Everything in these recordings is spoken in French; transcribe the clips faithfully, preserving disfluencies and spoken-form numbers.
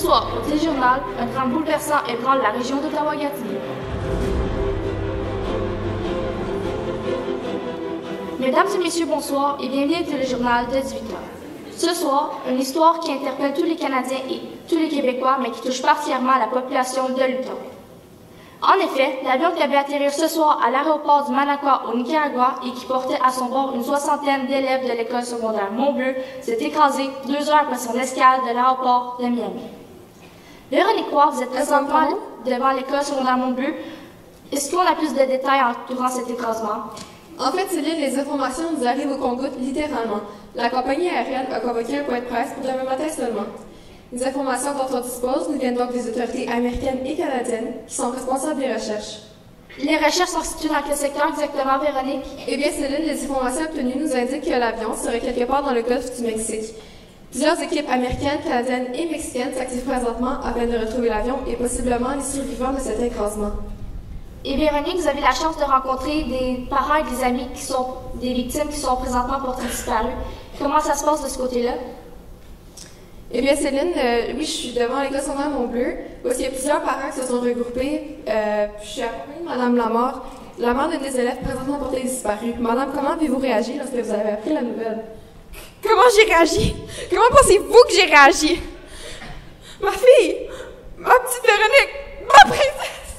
soir, au téléjournal, un drame bouleversant ébranle la région d'Ottawa-Gatineau. Mesdames et messieurs, bonsoir et bienvenue au téléjournal de dix-huit heures. Ce soir, une histoire qui interpelle tous les Canadiens et tous les Québécois, mais qui touche particulièrement la population de l'Outaouais. En effet, l'avion qui devait atterrir ce soir à l'aéroport du Managua au Nicaragua et qui portait à son bord une soixantaine d'élèves de l'école secondaire Mont-Bleu s'est écrasé deux heures après son escale de l'aéroport de Miami. Véronique Roy, vous êtes présentement devant l'école secondaire Mont-Bleu. Est-ce qu'on a plus de détails durant cet écrasement? En fait, Céline, les informations nous arrivent au compte-gouttes littéralement. La compagnie aérienne a convoqué un point de presse pour demain matin seulement. Les informations dont on dispose nous viennent donc des autorités américaines et canadiennes qui sont responsables des recherches. Les recherches sont situées dans quel secteur exactement, Véronique? Eh bien, Céline, les informations obtenues nous indiquent que l'avion serait quelque part dans le golfe du Mexique. Plusieurs équipes américaines, canadiennes et mexicaines s'activent présentement afin de retrouver l'avion et possiblement les survivants de cet écrasement. Et Véronique, vous avez la chance de rencontrer des parents et des amis qui sont des victimes qui sont présentement portées disparues. Comment ça se passe de ce côté-là? Eh bien, Céline, euh, oui, je suis devant l'école secondaire Mont-Bleu, où il y a plusieurs parents qui se sont regroupés. Euh, je suis accompagnée de Mme Lamar, la mère d'un des élèves présentement portés disparus. Madame, comment avez-vous réagi lorsque vous avez appris la nouvelle? Comment j'ai réagi? Comment pensez-vous que j'ai réagi? Ma fille, ma petite Véronique, ma princesse!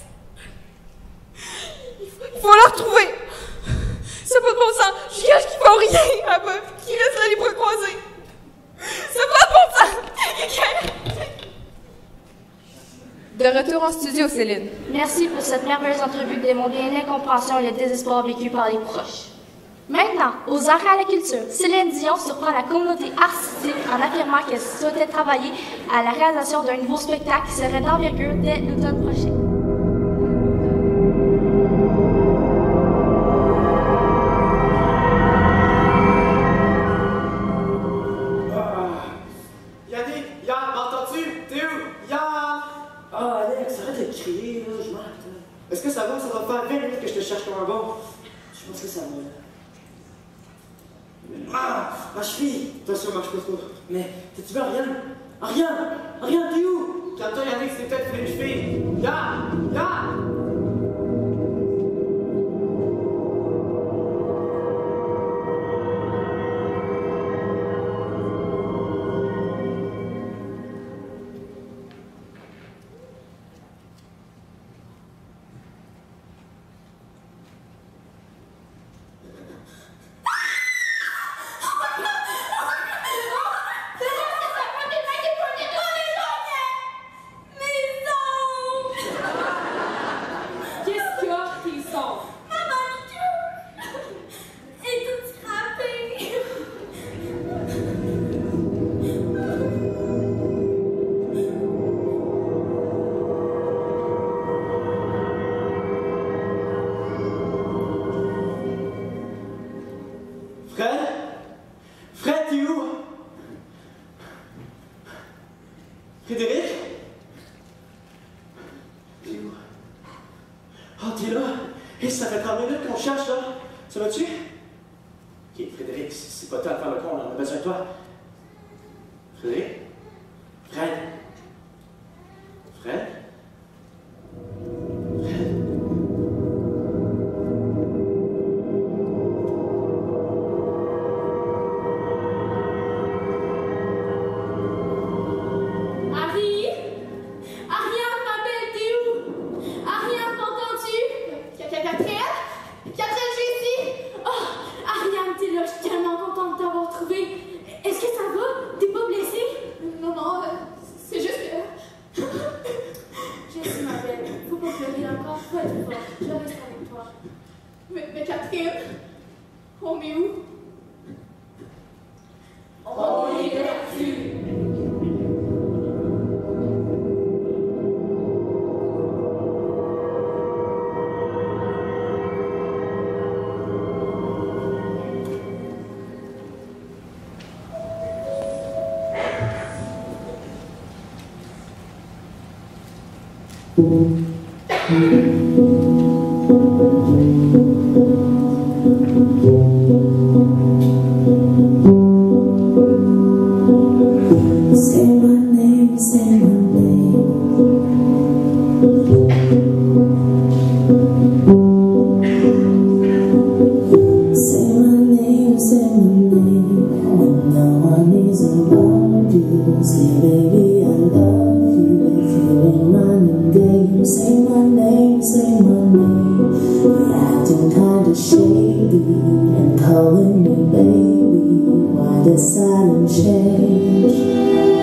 Il faut la retrouver! C'est pas de bon sens! Je cache qu'ils font rien à bas, qu'ils restent là les bras croisés! C'est pas de bon sens! De retour en studio, Céline. Merci pour cette merveilleuse entrevue qui démontre bien l'incompréhension et le désespoir vécu par les proches. Maintenant, aux arts et à la culture, Céline Dion surprend la communauté artistique en affirmant qu'elle souhaitait travailler à la réalisation d'un nouveau spectacle qui serait d'envergure dès l'automne prochain. Est-ce que ça va? Ça va faire vingt minutes que je te cherche comme un bon. Je pense que ça va. Ah! Ma cheville! Attention, marche pas trop. Mais, t'es-tu veux Ariane? Ariane! Ariane, t'es où? Calme-toi, Yannick, c'est peut-être une cheville. Yann! Yann! Frédéric? T'es où? Ah, oh, t'es là? Hé, hey, ça fait trente minutes qu'on cherche, là. Ça va-tu? Ok, Frédéric, c'est pas le temps de faire le con, là. On a besoin de toi. Frédéric? Fred? Fred? Fred? Mais, mais Catherine, on est où? On est perdu. Say my name, say my name. the silent change.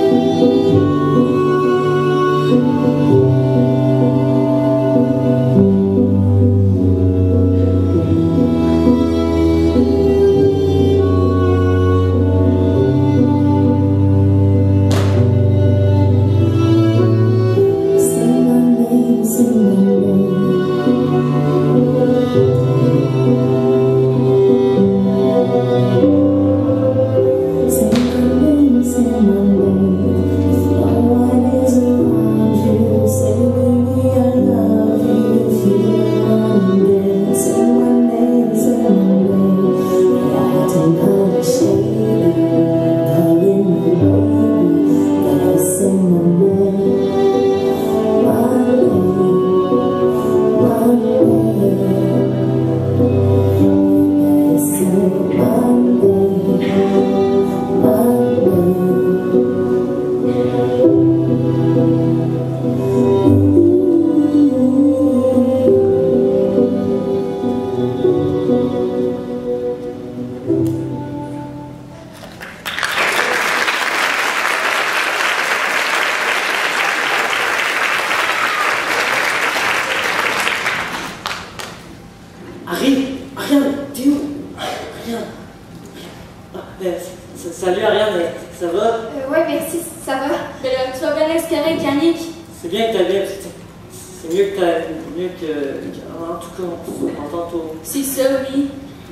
Harry, Ariane, t'es où? Ariane. Ah, ben, salut Ariane, ça va? Euh, ouais, merci, ça va. Mais là, tu vas bien l'exclamer, Yannick. C'est bien que t'as bien. C'est mieux que t'as. Mieux que. En tout cas, on s'entend tôt. C'est ça, oui.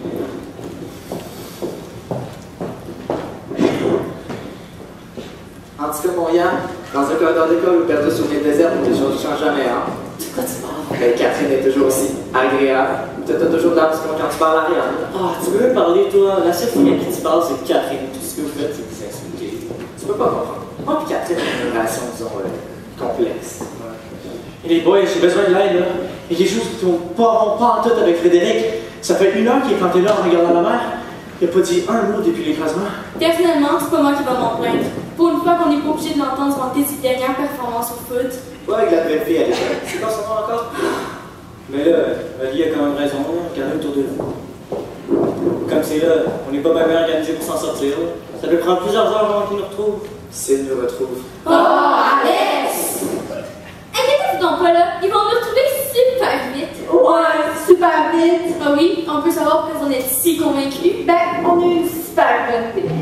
En tout cas, mon Yann, dans un corridor d'école ou perdu sur une île déserte, les choses ne changent jamais, hein? De quoi tu parles? Mais Catherine est toujours aussi agréable. Tu as toujours de la discussion quand tu parles à Ariane. Ah, tu veux me parler, toi? La seule fille à qui tu parles, c'est Catherine. Tout ce que vous faites, c'est vous insulter. Tu peux pas comprendre. Moi et Catherine ont une relation, disons, euh, complexe. Et les boys, j'ai besoin de l'aide, là. Et les choses qui vont pas, vont pas en tout avec Frédéric. Ça fait une heure qu'il est planté là en regardant la mer. Il a pas dit un mot depuis l'écrasement. Personnellement, c'est pas moi qui va m'en plaindre. Pour une fois qu'on n'est pas obligé de l'entendre vanter ses dernières performances au foot. Toi, avec la belle fille à l'école, c'est quoi son nom encore? Mais là, Ali a quand même raison, regardez autour de vous. Comme c'est là, on n'est pas bien organisé pour s'en sortir. Ça peut prendre plusieurs heures avant qu'ils nous retrouvent. S'ils nous retrouvent. Oh, Alex! Inquiétez-vous donc pas là, ils vont nous retrouver super vite. Ouais, super vite. Ah oui, on peut savoir pourquoi on est si convaincus. Ben, on a une super bonne fille.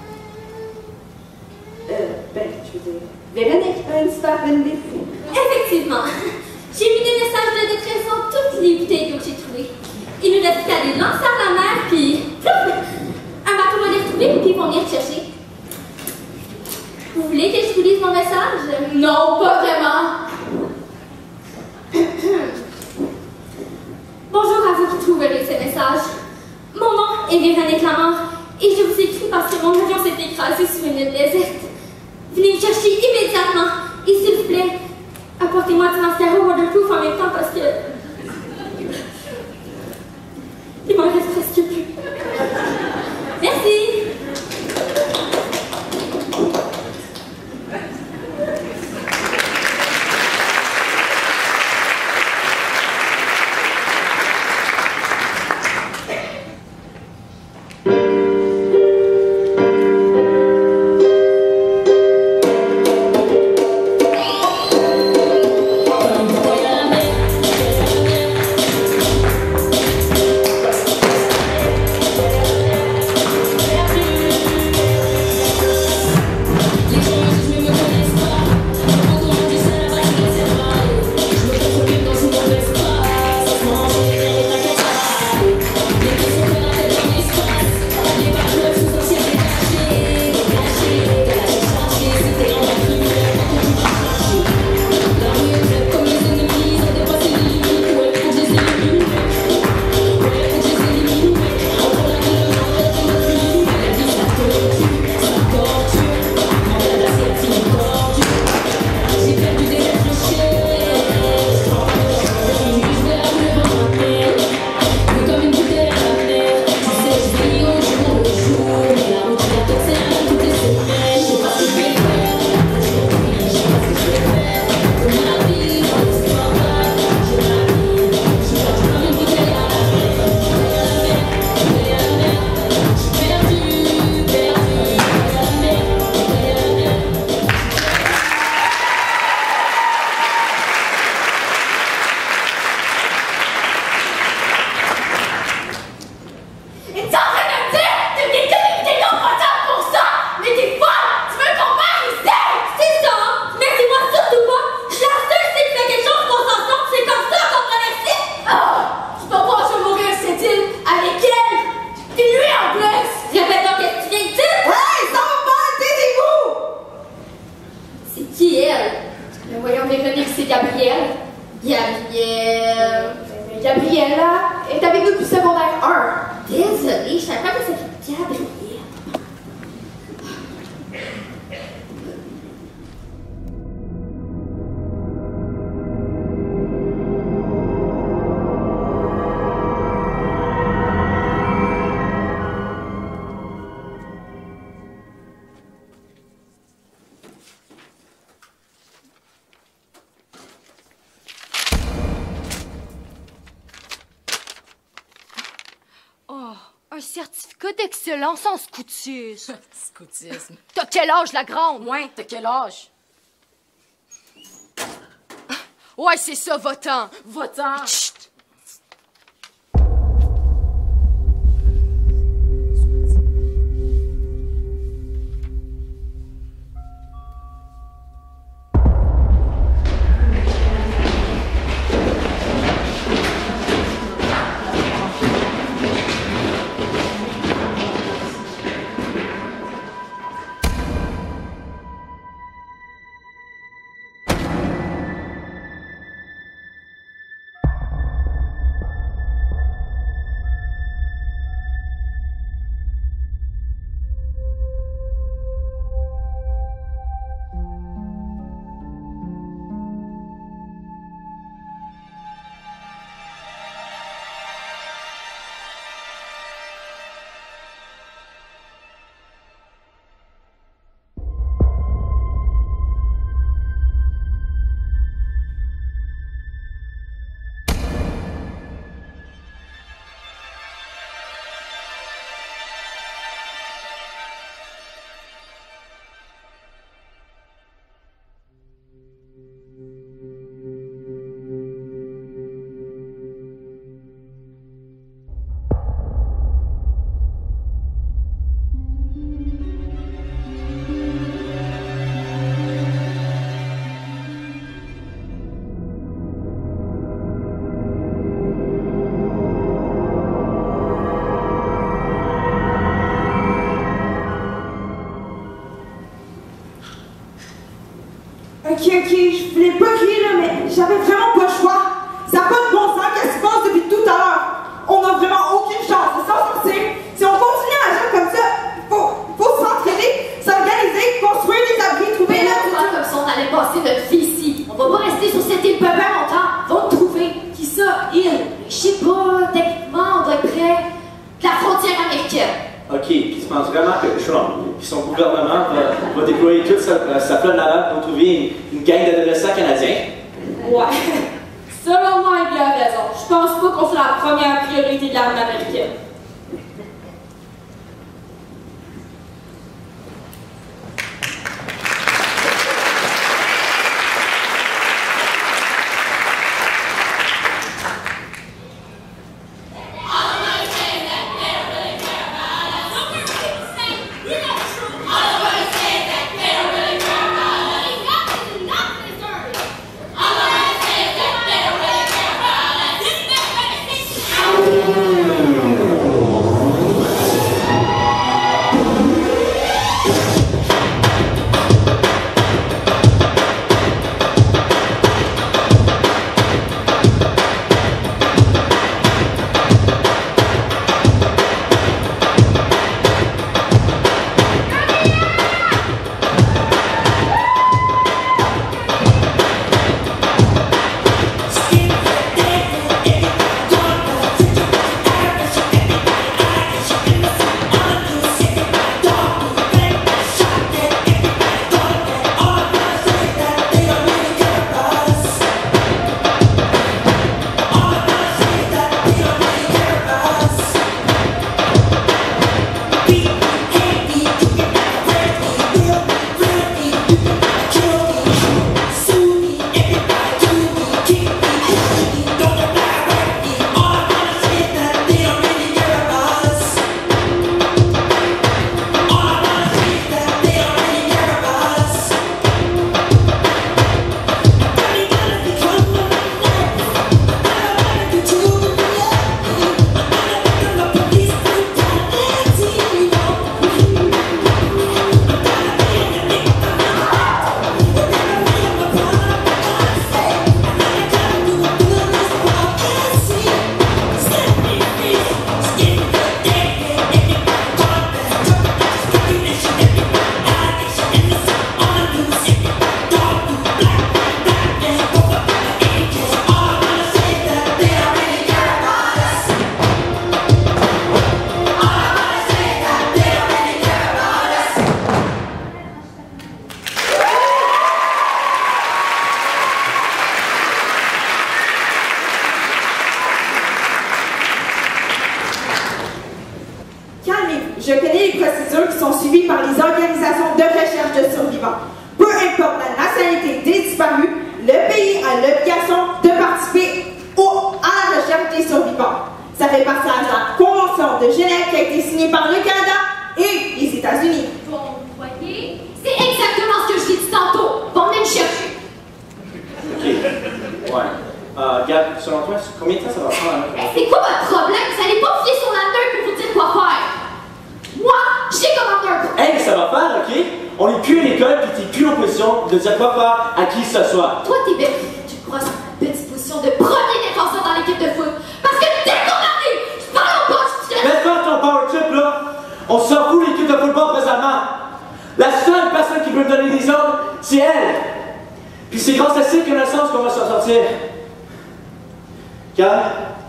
Euh, ben, je veux dire, Véronique a une super bonne fille. Effectivement. J'ai mis des messages de détresse dans toutes les bouteilles que j'ai trouvées. Il nous reste qu'à les lancer à la mer, puis plouf, un bateau va les retrouver, puis ils vont venir te chercher. Vous voulez que je vous lise mon message? Non, pas vraiment. Bonjour à vous qui trouverez ces messages. Mon nom est Véronique Lamar, et je vous écris parce que mon avion s'est écrasé sur une île déserte. Venez me chercher immédiatement, et s'il vous plaît, apportez-moi du mascara waterproof en même temps parce que... il m'en reste presque plus. Merci! Come voy a la mer, certificat d'excellence en scoutisme. Scoutisme. T'as quel âge, la grande? Ouais, t'as quel âge? Ouais, c'est ça, votant. Votant. Chut! Ok, ok, je voulais pas crier là, mais j'avais vraiment pas le choix. Ça n'a pas de bon sens qu'est-ce qui se passe depuis tout à l'heure. On n'a vraiment aucune chance de s'en sortir. Si on continue à agir comme ça, faut, faut s'entraider, s'organiser, construire des abris, trouver Mais là, notre... on comme ça, on allait passer notre vie ici. On va pas rester sur cette île pas bien longtemps. Va te trouver. Qui ça, île? Je sais pas, techniquement, on doit être près de la frontière américaine. OK, puis tu penses vraiment que Trump et son gouvernement va, va déployer toute sa, sa flotte navale pour trouver une, une gang d'adolescents canadiens? Ouais. Selon moi, il a raison. Je pense pas qu'on soit la première priorité de l'armée américaine. Thank you. procédures qui sont suivies par les organisations de recherche de survivants. Peu importe la nationalité des disparus, le pays a l'obligation de participer au, à la recherche des survivants. Ça fait partie de la Convention de Genève qui a été signée par le Canada et les États-Unis. Bon, vous voyez, c'est exactement ce que je t'ai dit tantôt. Bon, venez me chercher. Ok. Ouais. Euh, Gab, selon toi, combien de temps ça va prendre? Mais c'est quoi votre problème? Vous allez pas filer sur la neutre pour vous dire quoi faire. Moi, je sais comment neutre. Hey, ça va faire, ok? On est plus à l'école, puis t'es plus en position de dire quoi faire à qui que ce soit. Toi, t'es belle. Tu te crois sur ma petite position de premier défenseur dans l'équipe de foot. Parce que dès qu'on arrive, je parle au boss, je te... Mais pas ton power trip, là! On s'en fout l'équipe de football présentement! La seule personne qui peut me donner des ordres, c'est elle! Puis c'est grâce à cette connaissance qu'on va s'en sortir. Car,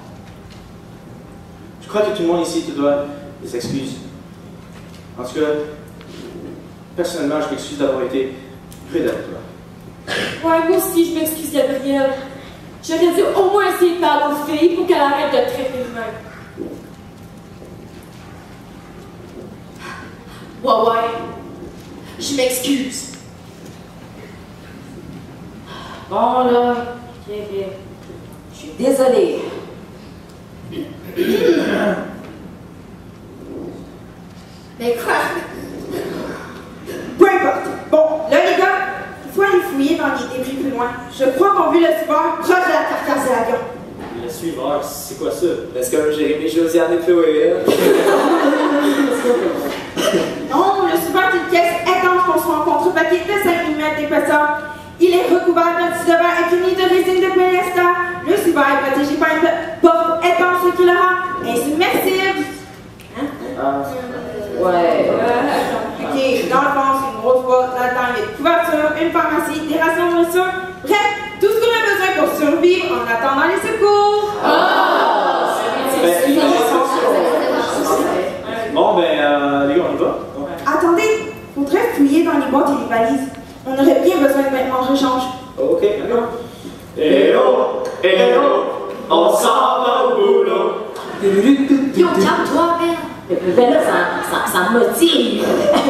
je crois que tout le monde ici te doit des excuses. En tout cas, personnellement, je m'excuse d'avoir été rude avec toi. Ouais, moi aussi, je m'excuse, Gabrielle. J'aurais dû au moins essayer de parler aux filles pour qu'elles arrêtent de traiter de même. Ouais, ouais. Je m'excuse. Bon, là, ok, ok. Je suis désolée. Mais quoi? Peu importe. Bon, là, les gars, il faut aller fouiller dans les débris plus loin. Je crois qu'on vit le suiveur proche de la carcasse de l'avion. Le suiveur, c'est quoi ça? Est-ce que Jérémy Josiane et Chloé? Non, le suiveur est une pièce étanche construite en contrepaquet de cinq millimètres d'épaisseur. Il est recouvert d'un tissu de verre avec une ligne de résine de polyester. Le suiveur est protégé par une porte étanche qui le rend insubmersible. Hein? Ah. Ouais. Ok, dans le fond, c'est une grosse boîte. Là-dedans, il y a une couverture, une pharmacie, des rations de nourriture. Bref, tout ce qu'on a besoin pour survivre en attendant les secours. Ah! Bon, ben, euh, les gars, on y va? Attendez, faudrait fouiller dans les boîtes et les valises. On aurait bien besoin de vêtements de rechange. Ok, d'accord. Eh oh! Eh oh! On s'en va au boulot! Yo, calme-toi, Ben. Ben là, ça, ça, ça me motive.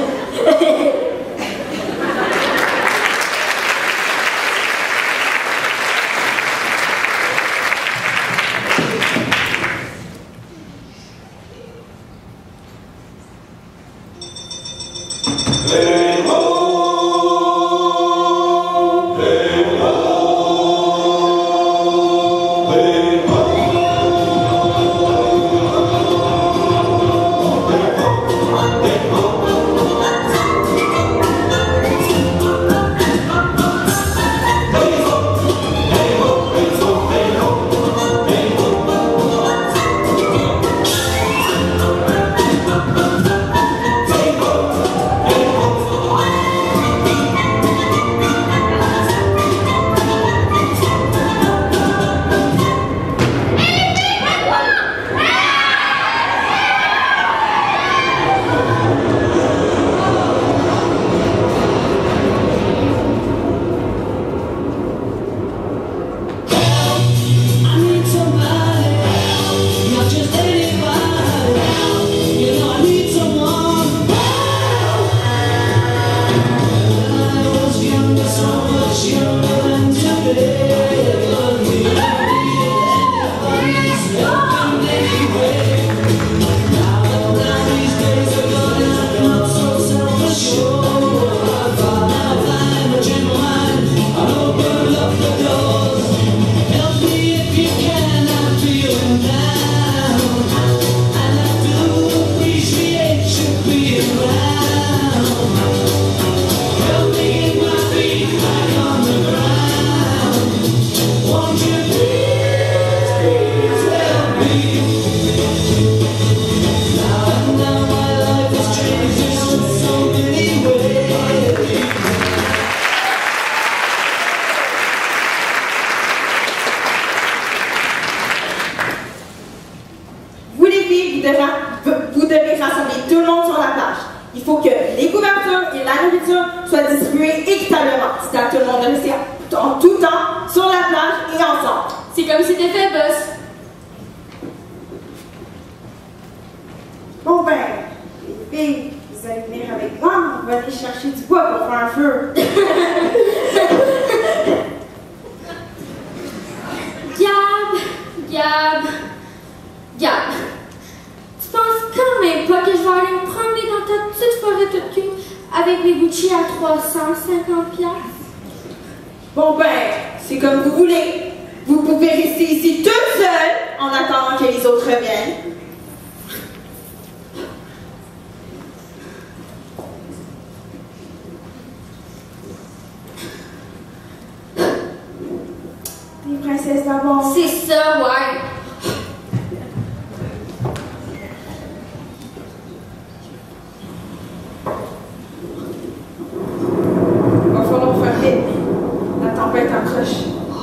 vous devez rassembler tout le monde sur la plage. Il faut que les couvertures et la nourriture soient distribuées équitablement. C'est à tout le monde de rester en tout temps sur la plage et ensemble. C'est comme si t'étais boss. Bon ben, les filles, vous allez venir avec moi, on va aller chercher du bois pour faire un feu. Gab, Gab, Gab, tu penses quand même pas que je vais aller me promener dans ta petite forêt toute cute avec mes Gucci à trois cent cinquante piastres? Bon ben, c'est comme vous voulez. Vous pouvez rester ici toute seule en attendant que les autres reviennent. Les princesses d'abord. C'est ça, ouais. Il va falloir faire vite. La tempête approche.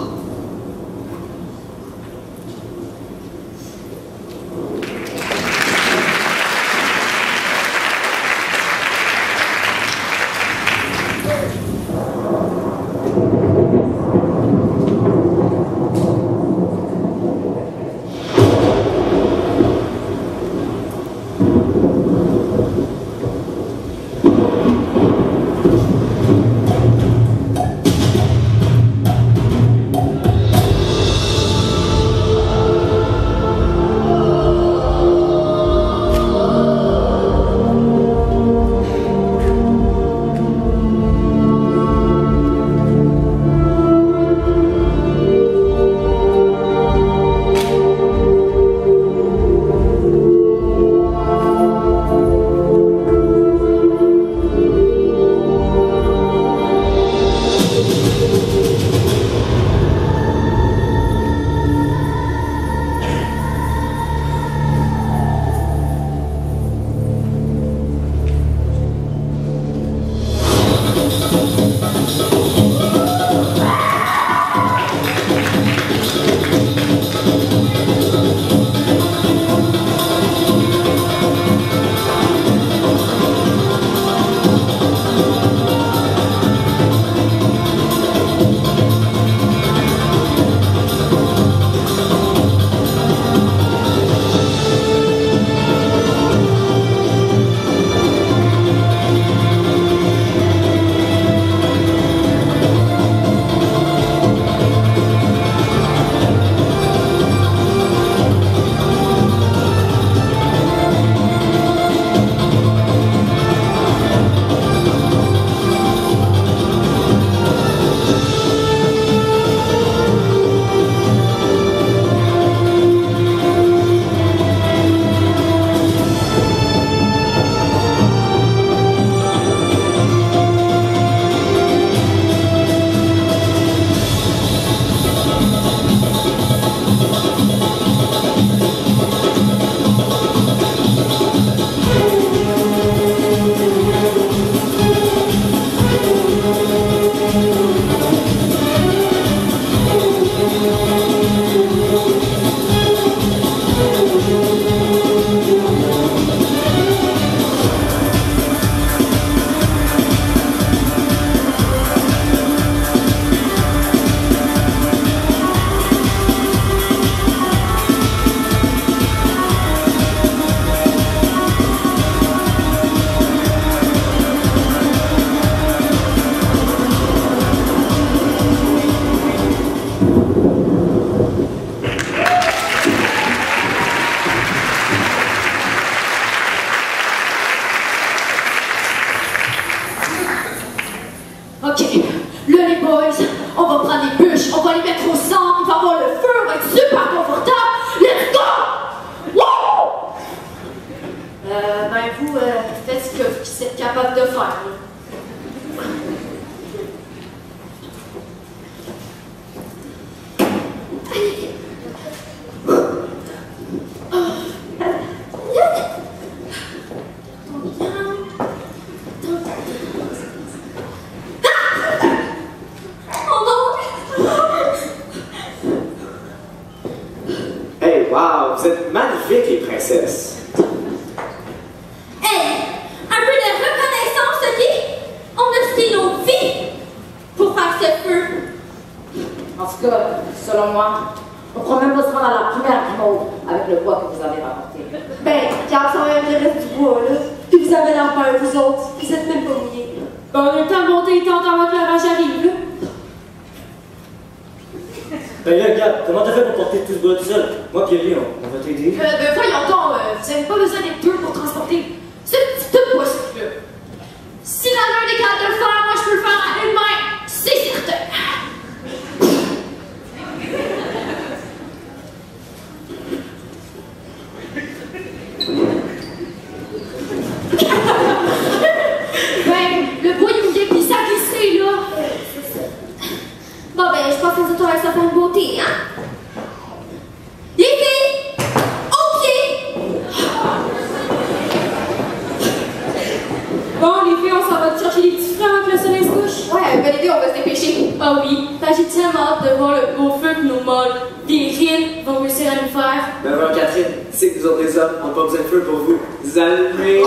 Wow, vous êtes magnifiques, les princesses. Hey, un peu de reconnaissance, ok? On a risqué nos vies pour faire ce feu. En tout cas, selon moi, on ne pourra même pas se rendre à la première mode avec le bois que vous avez rapporté. Ben, car ça va être le reste du bois, là. Puis vous avez l'air pas Ouais, vous autres, vous êtes même pas mouillés. Ben, on a le temps de monter et tente avant que l'orage arrive, là. Ben là, Gab, comment t'as fait pour porter tout ce bois tout seul? Moi pis Ellie, on, on va t'aider. Euh, ben voyons donc, euh, vous avez pas besoin d'être deux pour transporter ce petit tout poisson là. Si l'un est capable de le faire, moi je peux le faire à une main, c'est certain. Ben, le bois il mouillait pis ça a glissé là. Bon ben, je pense que ça va être sa fin de beauté, hein? Les filles! Au pied! Bon, les filles, on s'en va chercher les petits frères avant que le soleil se couche. Ouais, bonne idée, on va se dépêcher. Ah oui, ben, j'ai tellement hâte de voir le beau feu que nos molles virils vont réussir à nous faire. Ben voilà, Catherine, tu sais que nous autres les hommes, on n'a pas besoin de feu pour vous allumer.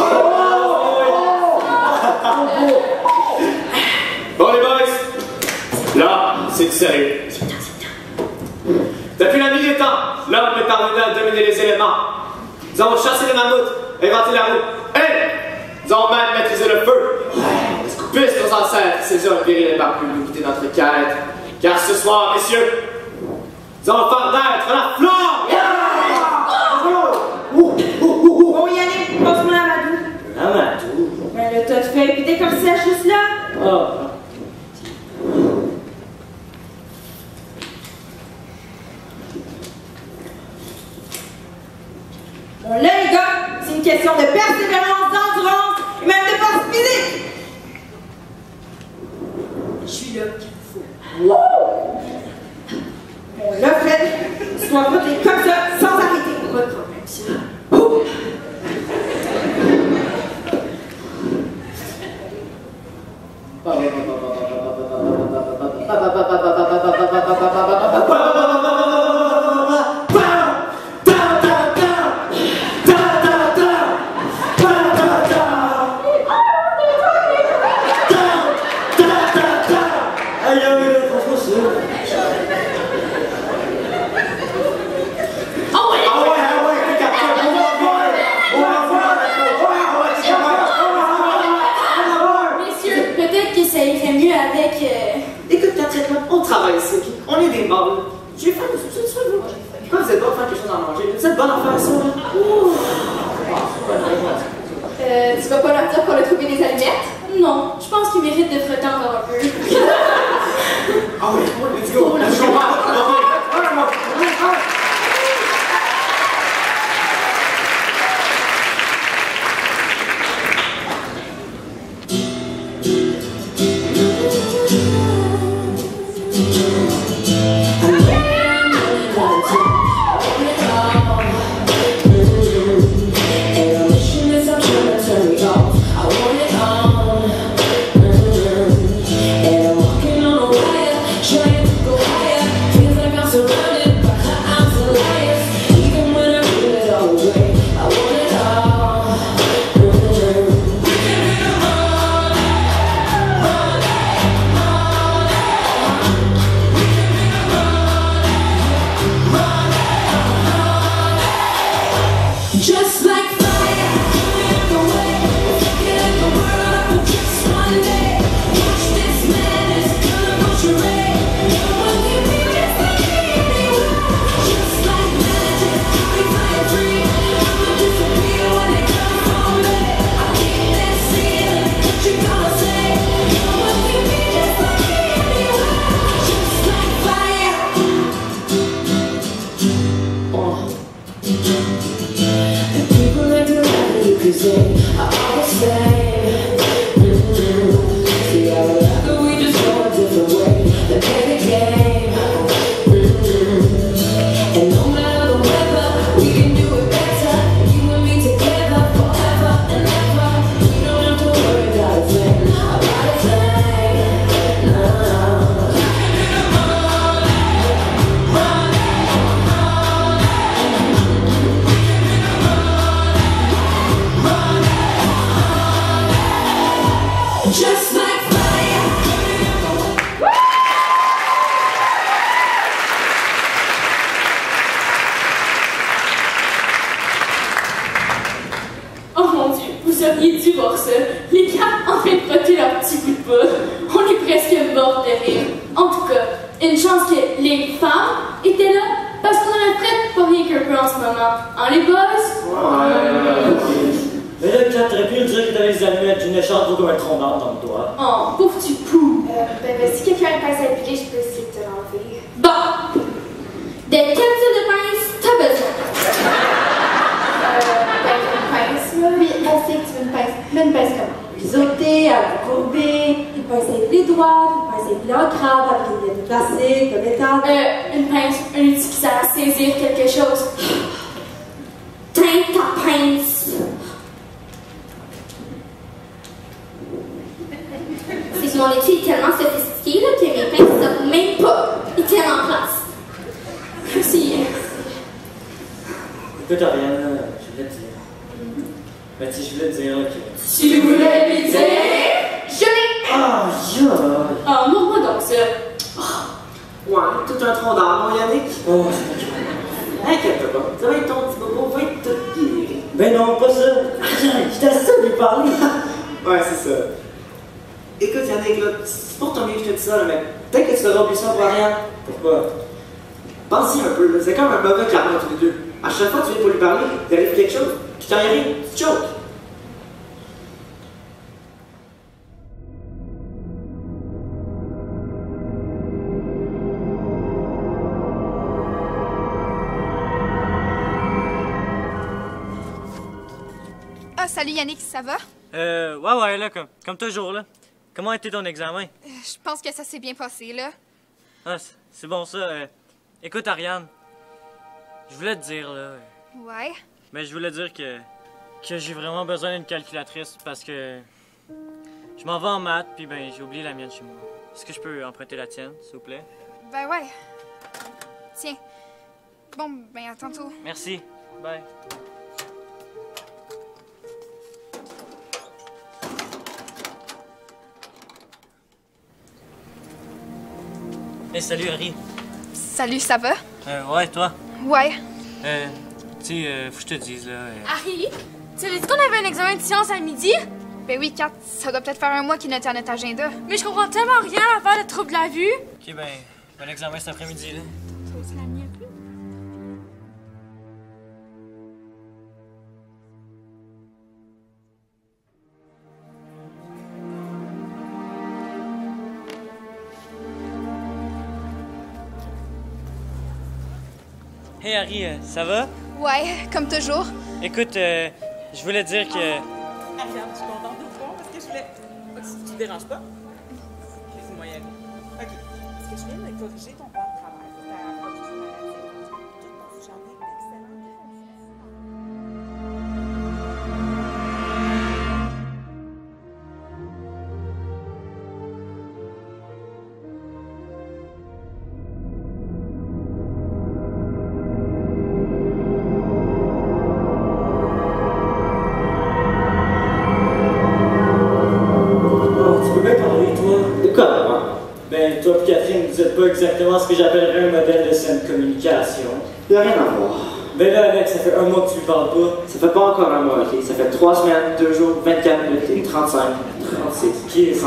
Bon les boys, là, c'est du sérieux. Depuis la nuit des temps, l'homme est parvenu à dominer les éléments. Nous avons chassé les mammouths, inventé la roue, et nous avons même maîtrisé le feu. Puissent nos ancêtres saisir un viril et par plus nous quitter notre quête. Car ce soir, messieurs, nous allons faire naître la flamme! Bon, Yannick, passe-moi la Amadou. Amadou? Ben, le tas de feuilles, pis t'es comme ça, juste là. Ah. Bon, là, les gars, c'est une question de persévérance, d'endurance et même de force physique. Je suis là. Wow! Bon, là, Fred, tu dois voter comme ça, sans arrêter. Pas de problème, ça. travaille ici, ok? On est des mâles. J'ai faim, vous êtes sûr, vous? Pourquoi vous êtes pas faire quelque chose à manger? Vous êtes bonne à faire ça, là? Euh, tu vas pas leur dire qu'on a trouvé des allumettes? Non, je pense qu'ils méritent de frotter encore un peu. Ah oui, let's go! Let's go! Oh mon Dieu, vous auriez dû voir ça. Une chance que les femmes étaient là, parce qu'on aurait fait pas rien qu'un peu en ce moment. Hein, les boys? Ouais. Mais là, Kat, t'aurais pu me dire que t'avais les allumettes d'une écharpe ou comme un trombone dans le doigt. Oh, pauvre tu pou! Euh, ben, ben, si quelqu'un a une pince à appliquer, je peux essayer de te l'enlever. Bon! De quel type de pince t'as besoin? Euh, ben, une pince, là. Oui, on sait que tu veux une pince. Mais une pince comment? Biseauté, à la courbée, une pince à épiler droite, une pince à épiler en crabe, avec une ligne plastique, de métal. Euh, une pince, un outil qui sert à saisir quelque chose. Tiens ta pince! C'est que mon étui est tellement sophistiqué là, que mes pinces ne sortent même pas. Ils tiennent en place. Merci. Écoute, Ariane, je voulais te dire. Ben, tu sais, je voulais te dire que. Tu voulais lui dire? Je l'ai! Ah, ya! Ah, montre-moi donc ça. Ouais, tout un tronc d'arbre, mon Yannick. Oh, c'est Inquiète pas, ça va être ton petit bobo, va être tout guéri. Ben non, pas ça. J'étais assez de lui parler. Ouais, c'est ça. Écoute, Yannick, là, c'est pour ton mieux que je te dis ça, là, mais peut-être que tu devras oublier ça pour rien. Pourquoi? Pense-y un peu, là, c'est comme un mauvais clairement tous les deux. À chaque fois que tu viens pour lui parler, il arrive quelque chose, puis quand il arrive, tu choques. Ah, salut Yannick, ça va? Euh, ouais, ouais, là, comme, comme toujours, là. Comment a été ton examen? Euh, je pense que ça s'est bien passé, là. Ah, c'est bon ça. Euh, écoute, Ariane, je voulais te dire, là. Ouais? Mais je voulais dire que, que j'ai vraiment besoin d'une calculatrice parce que je m'en vais en maths, puis ben, j'ai oublié la mienne chez moi. Est-ce que je peux emprunter la tienne, s'il vous plaît? Ben ouais. Tiens. Bon, ben à tantôt. Merci. Bye. Hey, salut Harry. Salut, ça va? Euh, ouais, toi? Ouais. Euh, tu sais, euh, faut que je te dise, là. Euh... Harry, tu avais dit qu'on avait un examen de sciences à midi? Ben oui, Kat, ça doit peut-être faire un mois qu'il notait à notre agenda. Mais je comprends tellement rien à faire le trouble de la vue. Ok, ben, bon examen cet après-midi, là. C'est la mienne. Hey Harry, euh, ça va? Ouais, comme toujours. Écoute, euh, je voulais dire que... Ariane, je suis contente de te voir parce que je voulais... Tu te déranges pas? Laisse-moi y aller. OK. Est-ce que je viens de corriger ton plan de travail? C'était à la production maladie. J'en ai d'excellents. Toi et Catherine, vous n'êtes pas exactement ce que j'appellerais un modèle de saine communication. Il n'y a rien à voir. Ben là, Alex, ça fait un mois que tu lui parles pas. Ça fait pas encore un mois, ok? Ça fait trois semaines, deux jours, vingt-quatre minutes et trente-cinq, trente-six. Qui est ça?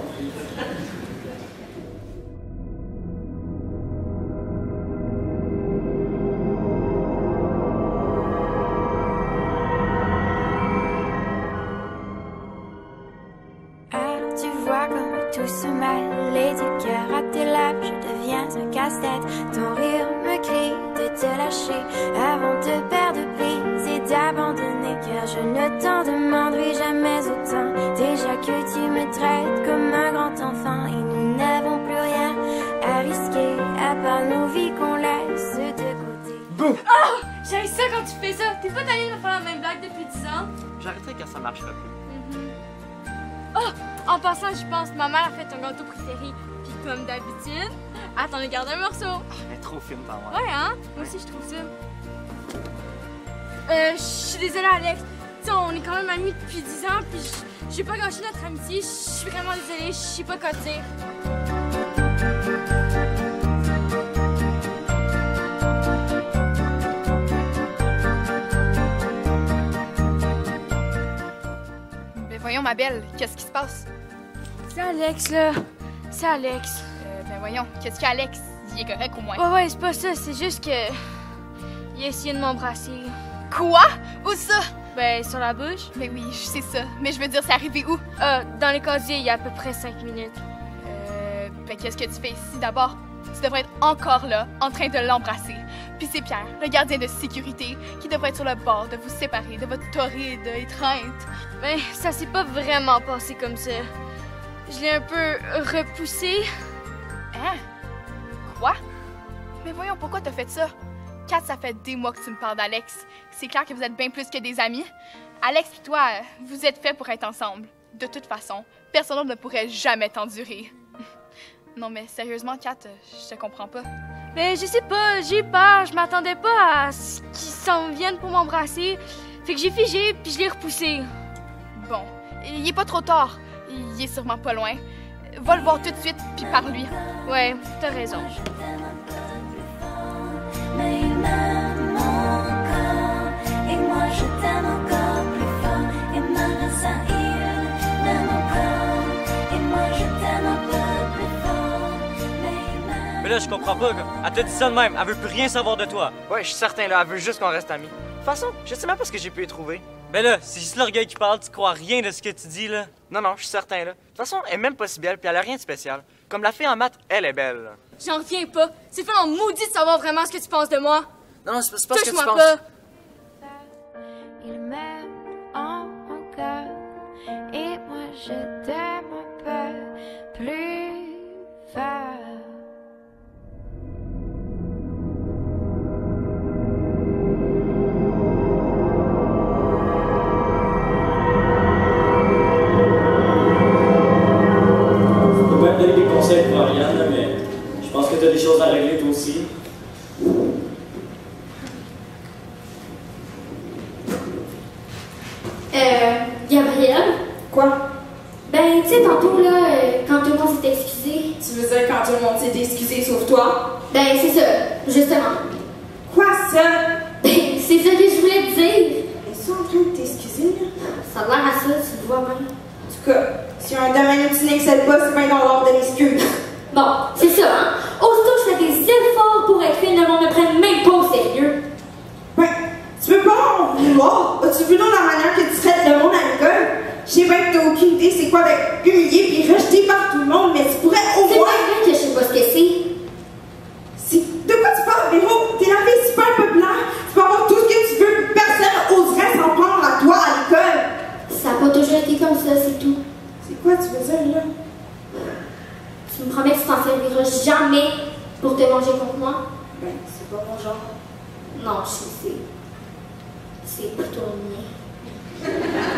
Tout se mêler du cœur à tes lèvres, je deviens un casse-tête. Ton rire me crie de te lâcher avant de perdre prise et d'abandonner. Car je ne t'en demanderai jamais autant. Déjà que tu me traites comme un grand enfant et nous n'avons plus rien à risquer à part nos vies qu'on laisse de côté. Boum! Oh! J'aime ça quand tu fais ça. T'es pas allé me faire la même blague depuis dix ans? J'arrêterai quand ça marchera plus. Oh! En passant, je pense que ma mère a fait ton gâteau préféré. Puis comme d'habitude, elle t'en a gardé un morceau. Elle est trop fine, ta mère. Ouais, hein? Moi aussi, je trouve ça. Euh, je suis désolée, Alex. Tu sais, on est quand même amis depuis dix ans, puis j'ai pas gâché notre amitié. Je suis vraiment désolée, je sais pas quoi te dire. Voyons, ma belle, qu'est-ce qui se passe? C'est Alex, là. C'est Alex. Euh, ben voyons, qu'est-ce qu'il y a, Alex? il est correct au moins. Ouais, ouais, c'est pas ça, c'est juste que... Il a essayé de m'embrasser. Quoi? Où ça? Ben, sur la bouche. Ben oui, je sais ça. Mais je veux dire, c'est arrivé où? Ah, dans les casiers, il y a à peu près cinq minutes. Euh, ben qu'est-ce que tu fais ici d'abord? Tu devrais être encore là, en train de l'embrasser. Puis c'est Pierre, le gardien de sécurité, qui devrait être sur le bord de vous séparer de votre torride étreinte. Ben, ça s'est pas vraiment passé comme ça. Je l'ai un peu repoussé. Hein? Quoi? Mais voyons, pourquoi t'as fait ça? Kat, ça fait des mois que tu me parles d'Alex. C'est clair que vous êtes bien plus que des amis. Alex et toi, vous êtes faits pour être ensemble. De toute façon, personne d'autre ne pourrait jamais t'endurer. Non, mais sérieusement, Kat, je te comprends pas. Ben, je sais pas, j'ai eu peur. Je m'attendais pas à ce qu'ils s'en viennent pour m'embrasser. Fait que j'ai figé, puis je l'ai repoussé. Bon, il est pas trop tard. Il est sûrement pas loin. Va le voir tout de suite, puis parle-lui. Ouais, t'as raison. Mais il m'aime encore, et moi je t'aime encore plus fort. Et malgré ça, il m'aime encore, et moi je t'aime un peu plus fort. Mais il m'aime. Mais là, je comprends pas. Elle te dit ça de même. Elle veut plus rien savoir de toi. Ouais, je suis certain, là. Elle veut juste qu'on reste amis. De toute façon, je sais même pas ce que j'ai pu y trouver. Ben là, c'est juste l'orgueil qui parle. Tu crois rien de ce que tu dis, là. Non, non, je suis certain, là. De toute façon, elle est même pas si belle, puis elle a rien de spécial. Comme la fille en maths, elle est belle. Là. J'en reviens pas. C'est fait en maudit de savoir vraiment ce que tu penses de moi. Non, non, c'est pas, pas ce que tu Touche-moi penses. pas. Il m'aime encore, et moi je t'aime un peu plus fort. que tu as des choses à régler toi aussi. Euh, Gabrielle? Quoi? Ben, tu sais, tantôt, là, euh, quand tout le monde s'est excusé. Tu veux dire quand tout le monde s'est excusé sauf toi? Ben, c'est ça, justement. Quoi, ça? Ben, c'est ça que je voulais te dire. Es-tu en train de t'excuser, là? Ça a l'air à ça, tu le vois même. En tout cas, si un domaine où tu n'excelles pas, c'est bien dans l'ordre de l'excuse. Bon, c'est ça, hein? Aussitôt que je fais des efforts pour être fine, le monde me prenne même pas au sérieux. Ben, tu peux pas en vouloir. As-tu vu dans la manière que tu traites le monde à l'école? Je sais bien que t'as aucune idée c'est quoi d'être humilié puis rejeté par tout le monde, mais tu pourrais au C'est moins... pas vrai que je sais pas ce que c'est. C'est... De quoi tu parles, Véro? T'es la fille super populaire. Tu peux avoir tout ce que tu veux. Personne oserait s'en prendre à toi à l'école. Ça a pas toujours été comme ça, c'est tout. C'est quoi tu veux dire, là? Tu me promets que tu t'en serviras jamais pour te manger contre moi? Ben, c'est pas mon genre. Non, je sais, c'est... C'est plutôt le mien.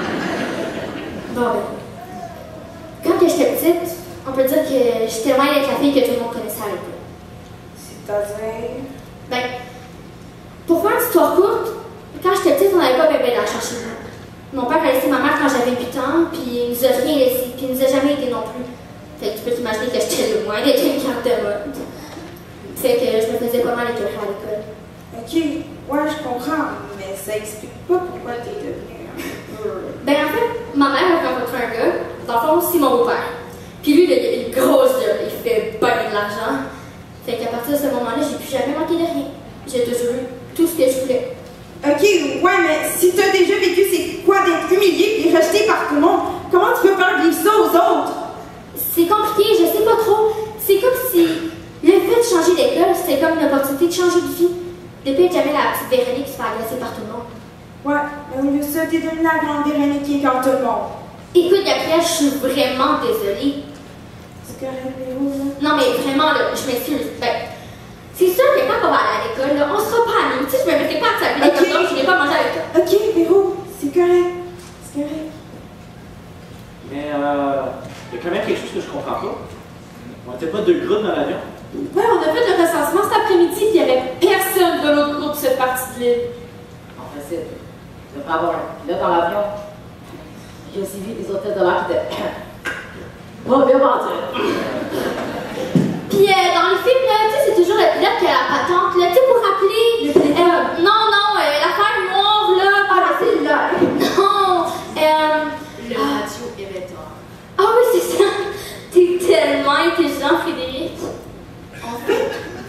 Bon, ben... Quand que j'étais petite, on peut dire que j'étais loin d'être la fille que tout le monde connaissait à l'école. C'est-à-dire... Ben, pour faire une histoire courte, quand j'étais petite, on n'avait pas bébé d'argent chez nous. Mon père a laissé ma mère quand j'avais huit ans, puis il nous a rien laissé, puis il nous a jamais aidé non plus. Fait que tu peux t'imaginer que j'étais loin d'être une carte de mode. Fait que je me faisais pas mal écœurer à l'école. Ok, ouais, je comprends, mais ça explique pas pourquoi t'es devenue... Ben, en fait, ma mère a rencontré un gars, dans le fond, c'est mon beau-père. Puis lui, là, il a une grosse gueule, il fait bien de l'argent. Fait qu'à partir de ce moment-là, j'ai plus jamais manqué de rien. J'ai toujours eu tout ce que je voulais. Ok, ouais, mais si t'as déjà vécu c'est quoi d'être humilié et rejeté par tout le monde, comment tu peux faire vivre ça aux autres? C'est compliqué, je sais pas trop. C'est comme si le fait de changer d'école, c'était comme une opportunité de changer de vie. Depuis que j'avais la petite Véronique qui se fait agresser par tout le monde. Ouais, mais au lieu de ça, t'es devenue la grande Véronique qui écarte tout le monde. Écoute, Gabrielle, je suis vraiment désolée. C'est correct, Véro, là? Non, mais vraiment, là, je m'excuse. Ben, c'est sûr que quand on va aller à l'école, là, on sera pas amis. Tu sais, je me mettrai pas à t'appeler okay. comme ça, je n'ai pas mangé avec toi. Ok, Véro, c'est correct. C'est correct. Mais, euh, il y a quand même quelque chose que je comprends pas. On était pas deux groupes dans l'avion? Ouais, on a fait le recensement cet après-midi, puis il n'y avait personne de l'autre groupe sur cette partie de l'île. En principe, il devrait avoir un pilote dans l'avion. J'ai aussi vu des hôtels de l'air qui étaient pas bien vendus. Puis euh, dans les films, là, tu sais, c'est toujours le pilote qui a la patente, là, tu sais, pour rappeler. Euh, non, non, euh, l'affaire noire, là, par la file, là. Non, euh. Le radio émetteur. Ah oui, c'est ça. T'es tellement intelligent, Frédéric. En fait,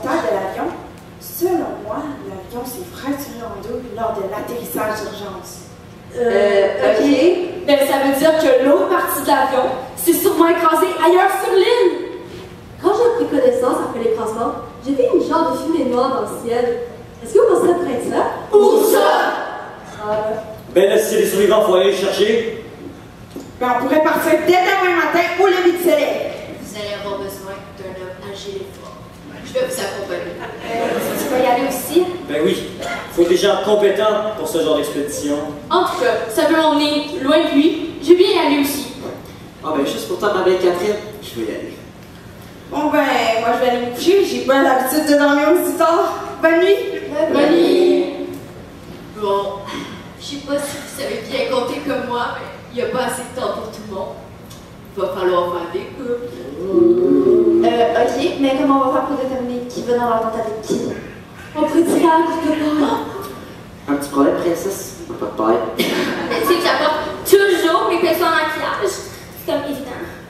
montage de l'avion, selon moi, l'avion s'est fracturé en deux lors de l'atterrissage d'urgence. Euh, ok. Ben, ça veut dire que l'autre partie de l'avion s'est sûrement écrasée ailleurs sur l'île. Quand j'ai pris connaissance après l'écrasement, j'ai vu une genre de fumée noire dans le ciel. Est-ce que vous pensez à près de ça? Où ça? Ah, Ben là, si c'est les survivants, faut aller les chercher. Ben, on pourrait partir dès demain matin au lever du soleil. Vous allez avoir besoin d'un homme âgé et fort. Je vais vous accompagner. Euh, tu vas y aller aussi? Ben oui, faut des gens compétents pour ce genre d'expédition. En tout cas, ça peut m'emmener loin de lui. Je vais bien y aller aussi. Ah ben, juste pour toi, ma belle Catherine, je vais y aller. Bon ben, moi je vais aller me coucher, j'ai pas l'habitude de dormir aussi tard. Bonne nuit! Bonne nuit! Bon, je sais pas si vous savez bien compter comme moi, mais il n'y a pas assez de temps pour tout le monde. Il va falloir faire des couples. Euh, ok, mais comment on va faire pour déterminer qui va dans l'entente avec qui? On pourrait dire à courte part. Un petit problème, princesse? Pas de problème. Tu sais que j'apporte toujours mes pinceaux en maquillage. C'est comme évident.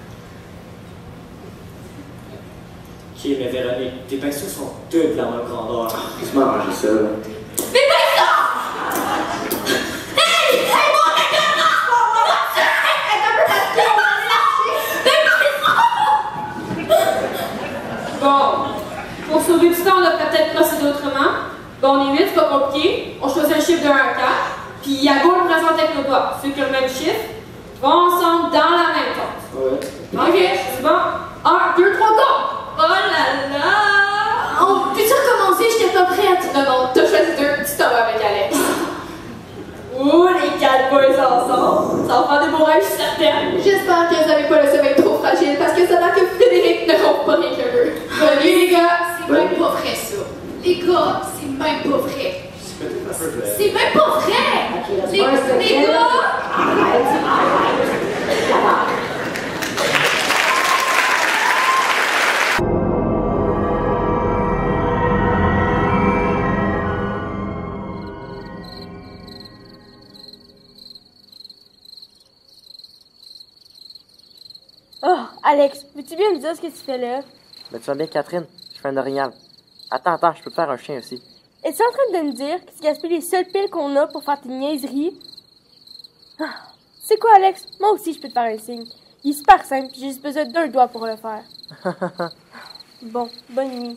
Ok, mais Véronique, tes pinceaux sont deux de la même grandeur. Laisse-moi arranger ça, là. Mes pinceaux! Hey! Hey, mon regard! On va te tuer! Hey, t'as peu de on va les lâcher! Mes pinceaux! Bon, pour sauver du temps, on devrait peut-être procéder autrement. Bon, on est huit, c'est pas compliqué. On choisit un chiffre de un à quatre. Puis Yago le présente avec nos pas. Ceux qui ont le même chiffre vont ensemble dans la même tente. Ouais. Ok, c'est bon. Un, deux, trois, go! Oh là là! On peut-tu recommencer? J'étais pas prête. Non, non, t'as choisi deux. Tu t'en vas avec Alex. Ouh, les quatre boys ensemble. Ça va faire des beaux rêves, je suis certaine. J'espère que vous n'avez pas le sommeil trop fragile parce que ça a l'air que Frédéric ne compte pas rien que eux. Bonne nuit, les gars! C'est même pas vrai, ça. Les gars, c'est même pas vrai. C'est même pas vrai! Les, les gars! Arrête, arrête, arrête. Oh, Alex, veux-tu bien me dire ce que tu fais là? Ben, tu vas bien, Catherine? Je fais un orignal. Attends, attends, je peux te faire un chien aussi. Es-tu en train de me dire que tu gaspilles les seules piles qu'on a pour faire tes niaiseries? Ah, c'est quoi, Alex? Moi aussi, je peux te faire un signe. Il est super simple, j'ai juste besoin d'un doigt pour le faire. Bon, bonne nuit.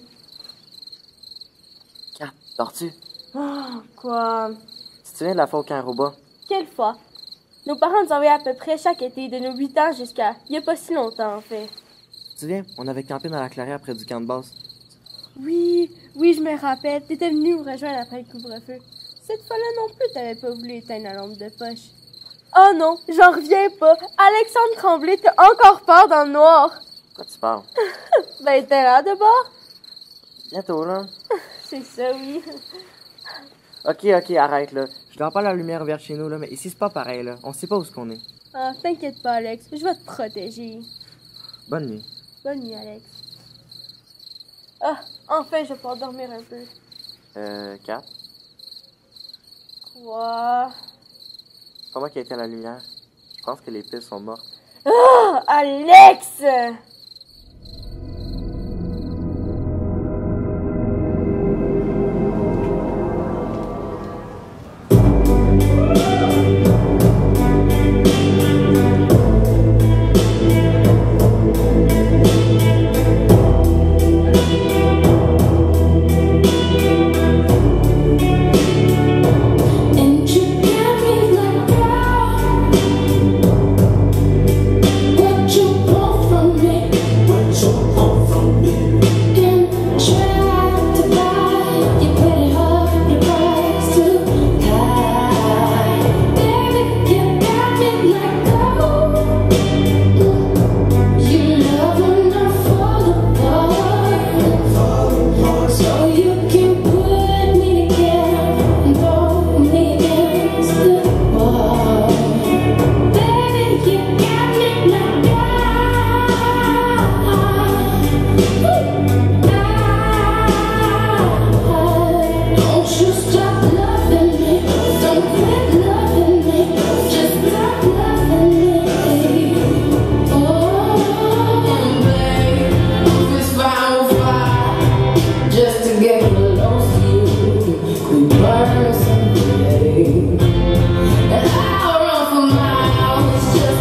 Kat, dors-tu? Ah, quoi? Tu te souviens de la fois au camp robot? Quelle fois? Nos parents nous envoyaient à peu près chaque été de nos huit ans jusqu'à il n'y a pas si longtemps, en fait. Tu te souviens? On avait campé dans la clairière près du camp de base. Oui, oui, je me rappelle. T'étais venu nous rejoindre après le couvre-feu. Cette fois-là non plus, t'avais pas voulu éteindre la lampe de poche. Oh non, j'en reviens pas. Alexandre Tremblay, t'as encore peur dans le noir. Quoi tu parles? Ben, t'es là de bord? Bientôt, là. C'est ça, oui. Ok, ok, arrête, là. Je dois pas la lumière vers chez nous, là, mais ici, c'est pas pareil, là. On sait pas où ce qu'on est. Ah, t'inquiète pas, Alex. Je vais te protéger. Bonne nuit. Bonne nuit, Alex. Ah, enfin, je vais pouvoir dormir un peu. Euh, Kat? Quoi? C'est pas moi qui ai éteint la lumière. Je pense que les piles sont mortes. Ah, Alex! What you want from me?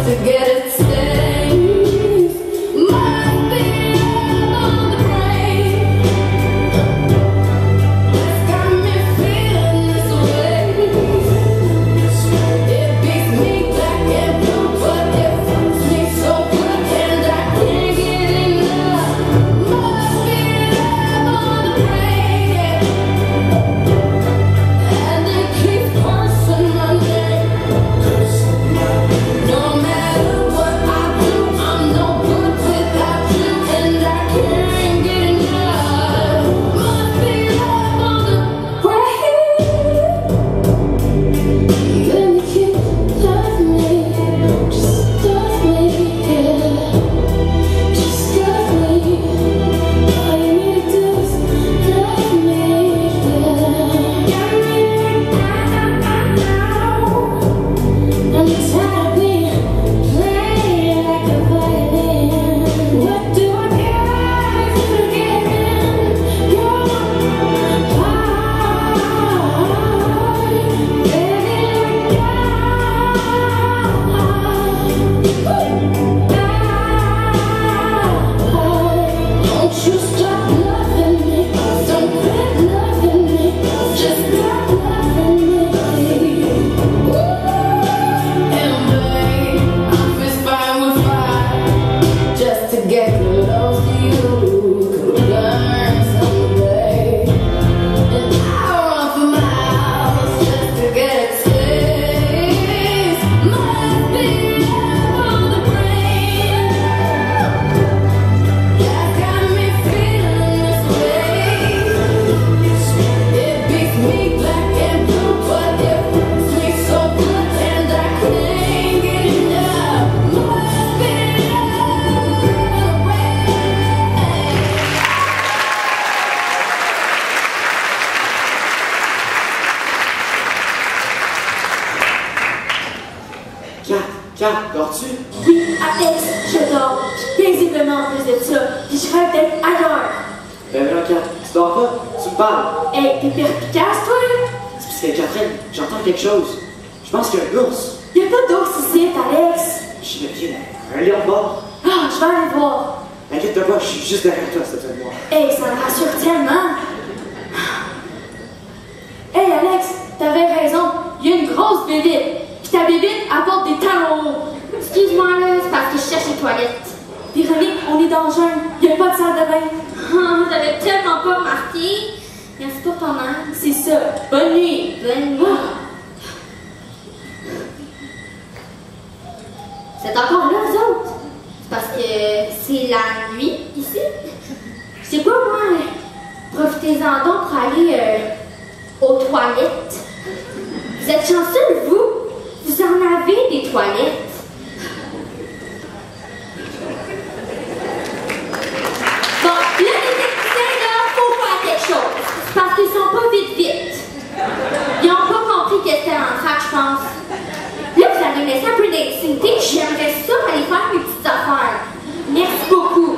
Kat, dors-tu? Oui, Alex, je dors. Paisiblement en plus de ça. Puis je rêve d'être ailleurs. Ben là, Kat, tu dors pas? Tu me parles? Hey, t'es perspicace, toi? C'est parce que Catherine, j'entends quelque chose. Je pense qu'il y a un ours. Y'a pas d'ours ici, Alex. J'imagine un léopard. Ah, je vais aller voir. Inquiète-toi pas, je suis juste derrière toi, s'il te plaît, moi. Hey, ça me rassure tellement. Hey, Alex, t'avais raison. Il y a une grosse bébite. Puis ta bébite apporte des talons hauts. Excuse-moi, là, c'est parce que je cherche les toilettes. Véronique, on est dans le jeûne. Il n'y a pas de salle de bain. Oh, j'avais tellement pas remarqué. Merci pour ton aide. C'est ça. Bonne nuit. Bonne nuit. C'est encore là, vous autres? C'est parce que c'est la nuit, ici? Je sais pas, moi. Profitez-en donc pour aller euh, aux toilettes. Vous êtes chanceux, vous? Vous en avez des toilettes. Bon, là, les techniciens, là, faut faire quelque chose. Parce qu'ils sont pas vite vite. Ils ont pas compris que c'était en trac, je pense. Là, vous allez me laisser un peu d'intimité. J'aimerais ça aller faire mes petites affaires. Merci beaucoup.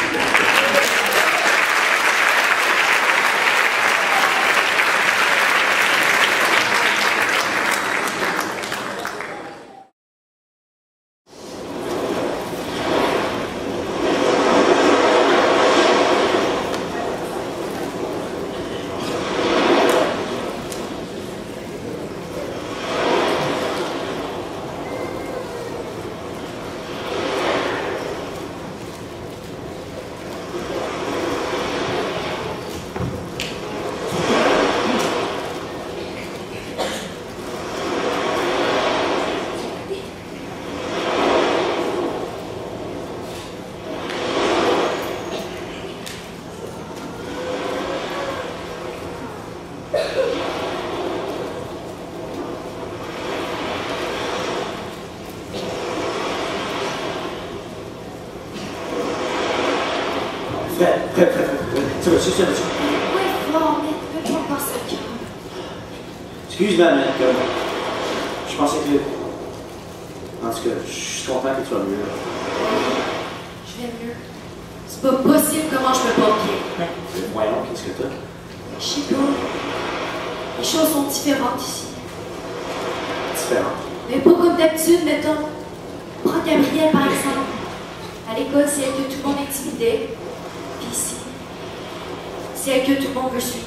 Fred, Fred, Fred, Fred, ça va-tu, ça va-tu? Oui, bon, mais ne pas ça. Excuse-moi, mec, euh, je pensais que... En tout cas, je suis content que tu vas mieux. Je vais mieux. C'est pas possible comment je peux pas bien. Voyons, qu'est-ce que t'as? Je sais pas. Les choses sont différentes ici. Différent. Mais pas comme d'habitude, mettons. Prends ta Gabrielle, par exemple. À l'école, c'est elle que tout le monde intimidait. Puis ici, c'est elle que tout le monde veut suivre.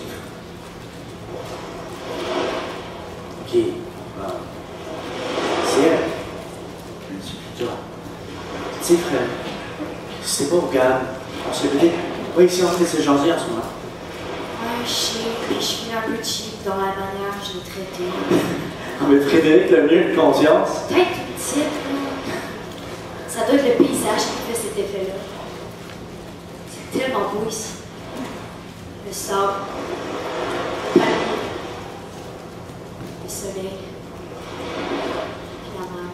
Ok. Euh, c'est elle. Tu vois. Tu sais, frère, si c'était pas pour Gab, on serait peut-être pas ici en train de se jaser en ce moment. Ouais, je sais, je suis un peu cheap dans la manière que je l'ai traité. Mais Frédéric l'a mieux de conscience. Peut-être une petite, là. Ça doit être le paysage qui fait cet effet-là. C'est tellement beau ici. Le sable, le palmier, le soleil, puis la mer.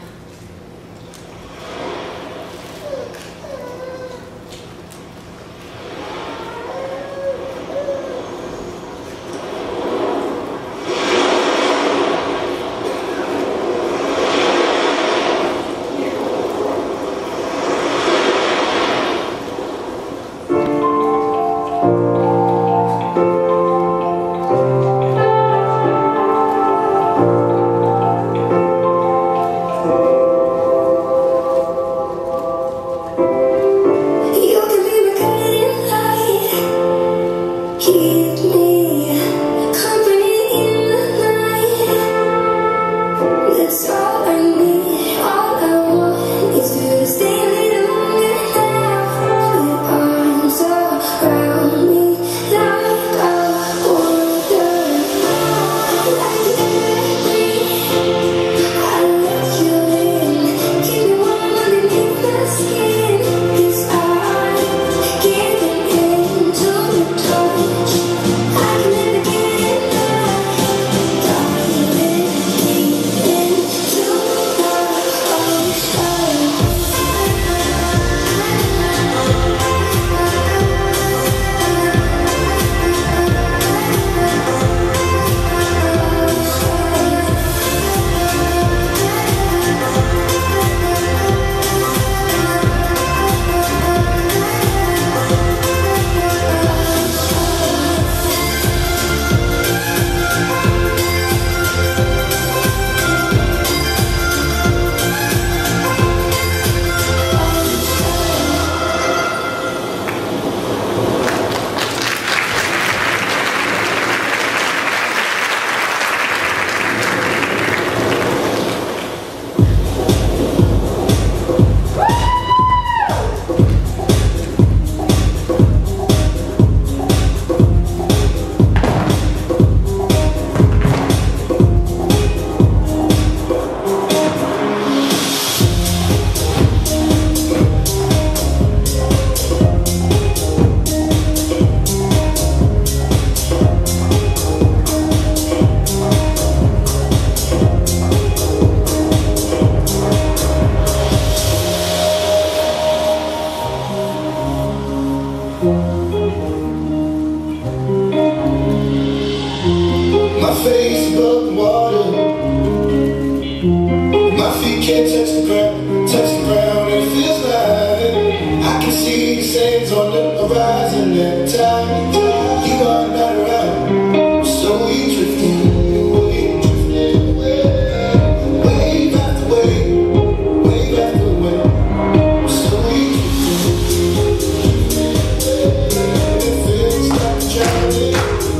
My face above the water. My feet can't touch the ground, touch the ground, and it feels like I can see the sands on the horizon every time you are not around. So you drifting away, drifting away, wave after wave, wave after wave. So you drifting away, it feels like drowning.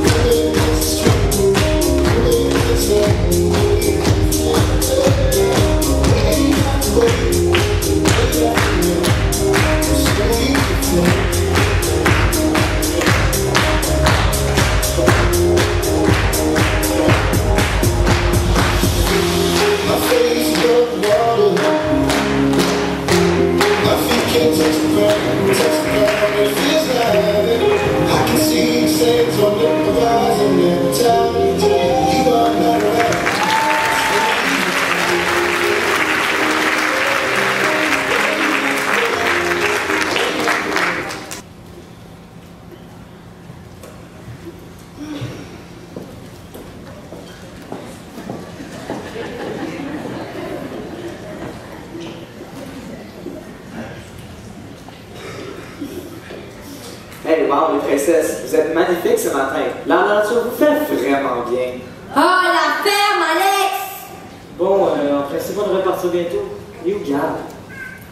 Hey, wow, les princesses, vous êtes magnifiques ce matin. La nature vous fait vraiment bien. Oh, la ferme, Alex! Bon, euh, en principe, on devrait partir bientôt. Il est où Gab?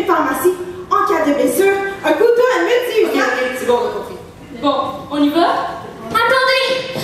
une pharmacie en cas de blessure, un couteau à multi-usages. Ok, ok, c'est bon, on a compris. Bon, on y va? Attendez!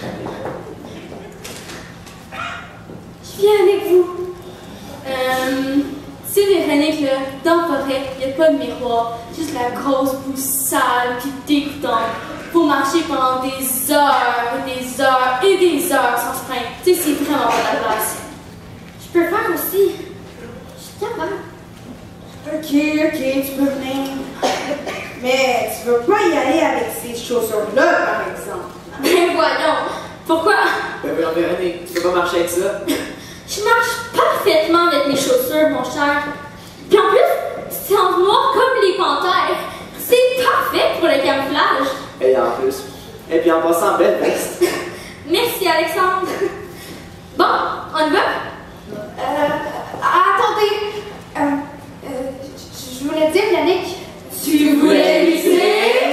Je viens avec vous. Euh. Tu sais, Véronique, là, dans la forêt, il n'y a pas de miroir. Juste la grosse boue sale puis dégoûtante. Faut marcher pendant des heures et des heures et des heures sans se frein. Tu sais, c'est vraiment pas la place. Je peux faire aussi. Je suis capable. Ok, ok, tu peux venir. Mais tu veux pas y aller avec ces chaussures-là, par exemple. Ben voyons. Pourquoi? Ben voyons, Véronique, tu peux pas marcher avec ça? Je marche parfaitement avec mes chaussures, mon cher. Puis en plus, c'est en noir comme les panthères. C'est parfait pour le camouflage. Et en plus. Et puis en passant, belle veste. Merci, Alexandre. Bon, on y va? Euh, attendez. Euh, euh, je voulais dire, Yannick. Tu voulais lycée?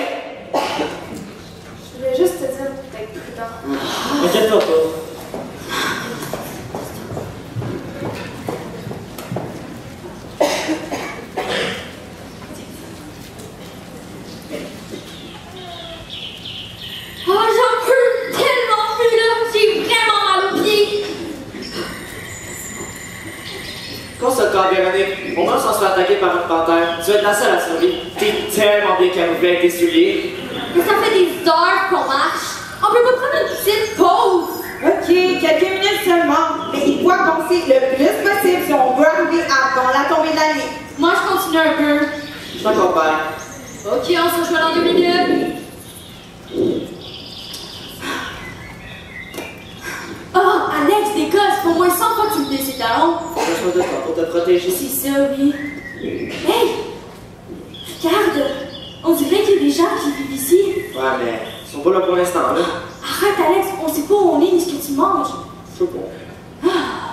Je voulais juste te dire d'être prudent. Inquiète-toi pas. Oh, j'en peux tellement plus là! J'ai vraiment mal aux pieds! Concentre-toi, Véronique. Au moins, sans se faire attaquer par une panthère, tu vas être la seule à survivre. T'es tellement bien camouflée avec tes souliers. Mais ça fait des heures qu'on marche. On peut pas prendre une petite pause. Ok, quelques minutes seulement. Mais il faut avancer le plus possible si on veut arriver avant la tombée de la nuit. Moi, je continue un peu. Je t'accompagne. Ok, on se rejoint dans deux minutes. Oh, Alex, décolle, ça fait au moins cent fois que tu me dis ces talons. Lâche-moi de toi pour te protéger. C'est ça, oui. Hey! Regarde! On dirait qu'il y a des gens qui vivent ici. Ouais, mais ils sont pas là pour l'instant, là. Arrête, Alex, on sait pas où on est ni ce que tu manges. Je sais pas.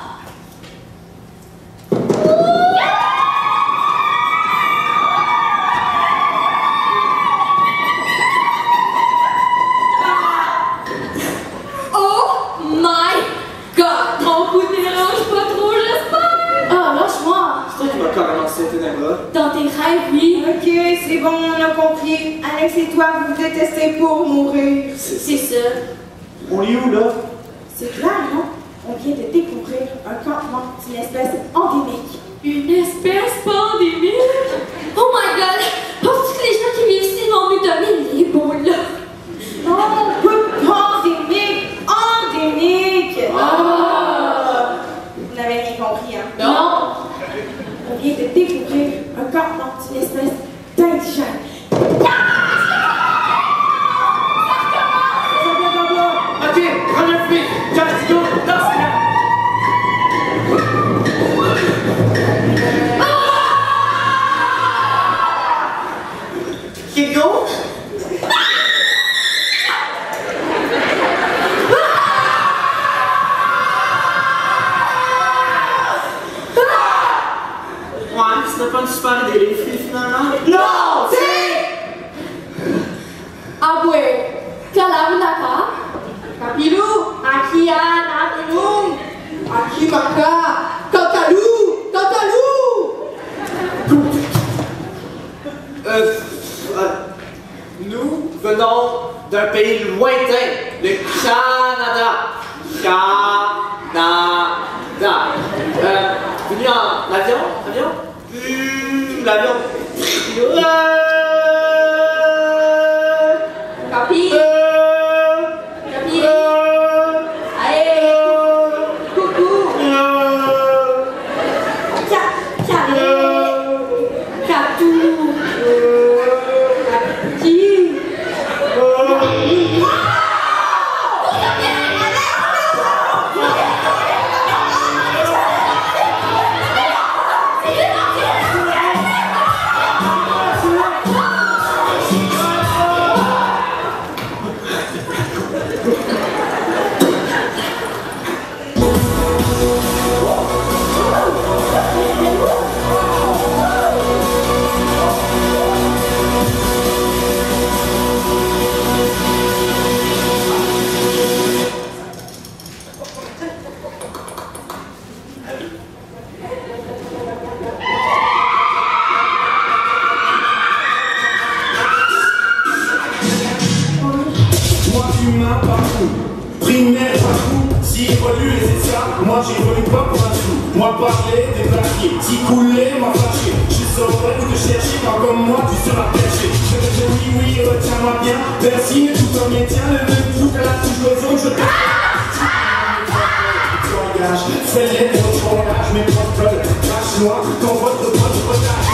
Oh my god! Ton coup ne dérange pas trop, j'espère! Ah, lâche-moi! C'est toi qui m'as carrément sauté dans les bras. Dans tes rêves, oui. Ok, c'est bon, on a compris. Alex et toi, vous vous détestez pour mourir. C'est ça. On est où, là? C'est clair, non? On vient de découvrir un campement d'une espèce endémique. Une espèce pandémique? Oh my god! Penses-tu que les gens qui vivent ici vont nous donner les boules? Non, pas pandémique, endémique. Ah! Vous n'avez rien compris, hein? Non! On vient de découvrir un campement d'une espèce d'indigène. Ok, relève vite. Just go, danse là. Keep go. Ouais, c'était pas une super idée, les filles, finalement. Non, c'est... Ah ouais! Kalamnaka! Kapilou! Akia Napilou! Akimaka! Kakalou! Kakalou! Euh, euh, nous venons d'un pays lointain, le Canada. Canada. Euh, venu en avion? Avion? Mmh, l'avion. Euh, Capi! euh, Capi! euh, Allez! Coucou! euh, Ca- Calais! Catou! Qui? n'est pas fou, si évolue et c'est ça, moi j'évolue pas pour un sou. Moi parler, déplaquer, si couler, moi fâcher. Je saurais où te chercher quand comme moi tu seras perché. Je te dis oui, oui, retiens-moi bien. Merci, tout en maintien, le même flou qu'à la touche d'ozone, je te... Fais les mots, ton âge, mes propres blogs, crache-moi dans votre pote potage.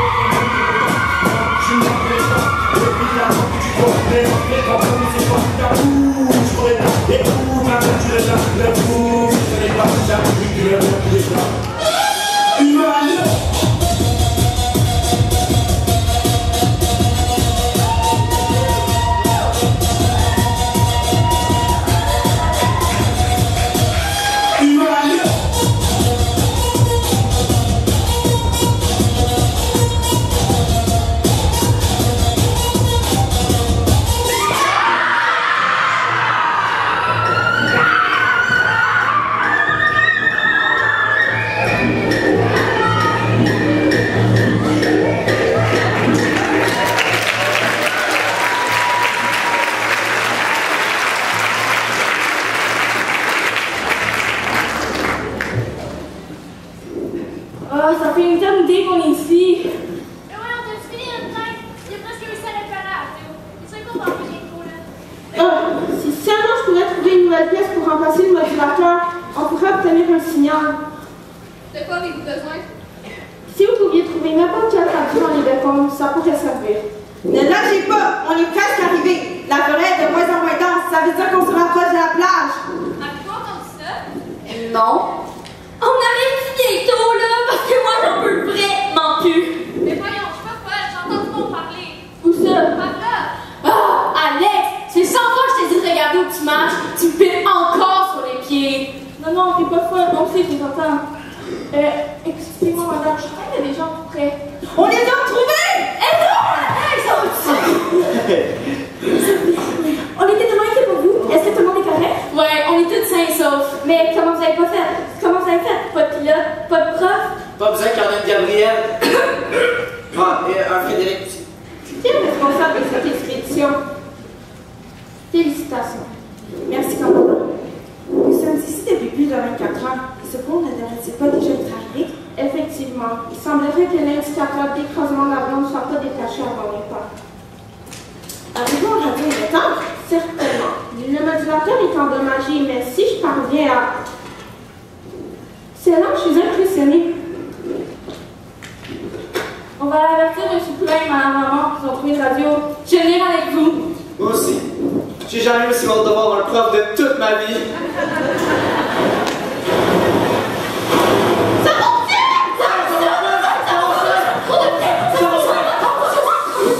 Je ne m'appelle pas, évidemment que tu vois, mais en fait, quand on c'est pas ta bouche, je pourrais pas, écoute, ma tête, tu l'es là, le fou, je n'ai pas, jamais vu que le monde est là. Humain, Ah, ça fait une éternité qu'on est ici. Mais ouais, on t'a fini notre tête. Il y a presque réussi à le faire là, Théo. Il serait content que j'ai trop là. Ah, si seulement je pourrais trouver une nouvelle pièce pour remplacer le modulateur, on pourrait obtenir un signal. De quoi avez-vous besoin? Si vous pouviez trouver n'importe quel radio dans les bacons, ça pourrait servir. Ne lâchez pas, on est presque arrivé. La forêt est de moins en moins dense, ça veut dire qu'on se rapproche de la plage. Avez-vous entendu ça? Non. On arrive bientôt, là, parce que moi, j'en peux vraiment plus. Mais voyons, je suis pas folle, j'entends tout le monde parler. Où ça? Par là. Ah, Alex, c'est cent fois que je t'ai dit de regarder où tu marches, tu me piles encore sur les pieds. Non, non, t'es pas folle, non, c'est, je les entends. Euh, excusez-moi, madame, je crois qu'il y a des gens tout près. On les a retrouvés! Eh non! Ils sont On était tellement inquiets pour vous. Est-ce que tout le monde est correct? Ouais, on est tous sains et saufs. Mais comment vous avez pas fait? Comment vous avez fait? Pas de pilote, pas de prof? Pas besoin qu'il y en ait une Gabrielle. Ah, et un Frédéric aussi. Qui est le responsable de cette expédition? Félicitations. Merci, commandant. Nous sommes ici depuis plus de vingt-quatre heures. Ce pont ne devrait-il pas déjà être arrivé? Effectivement. Il semblerait que l'indicateur d'écrasement de l'avion ne soit pas détaché avant l'impact. Avez-vous un radio émetteur? Certainement. Le modulateur est endommagé, mais si je parviens à... C'est là que je suis impressionnée. On va avertir M. Poulain et Mme Maman qu'ils ont trouvé une radio. Je vais venir avec vous. Moi aussi. J'ai jamais eu aussi hâte de voir un prof de toute ma vie. Ça fonctionne! Ça fonctionne! Ça fonctionne! Trop de tête! Ça fonctionne!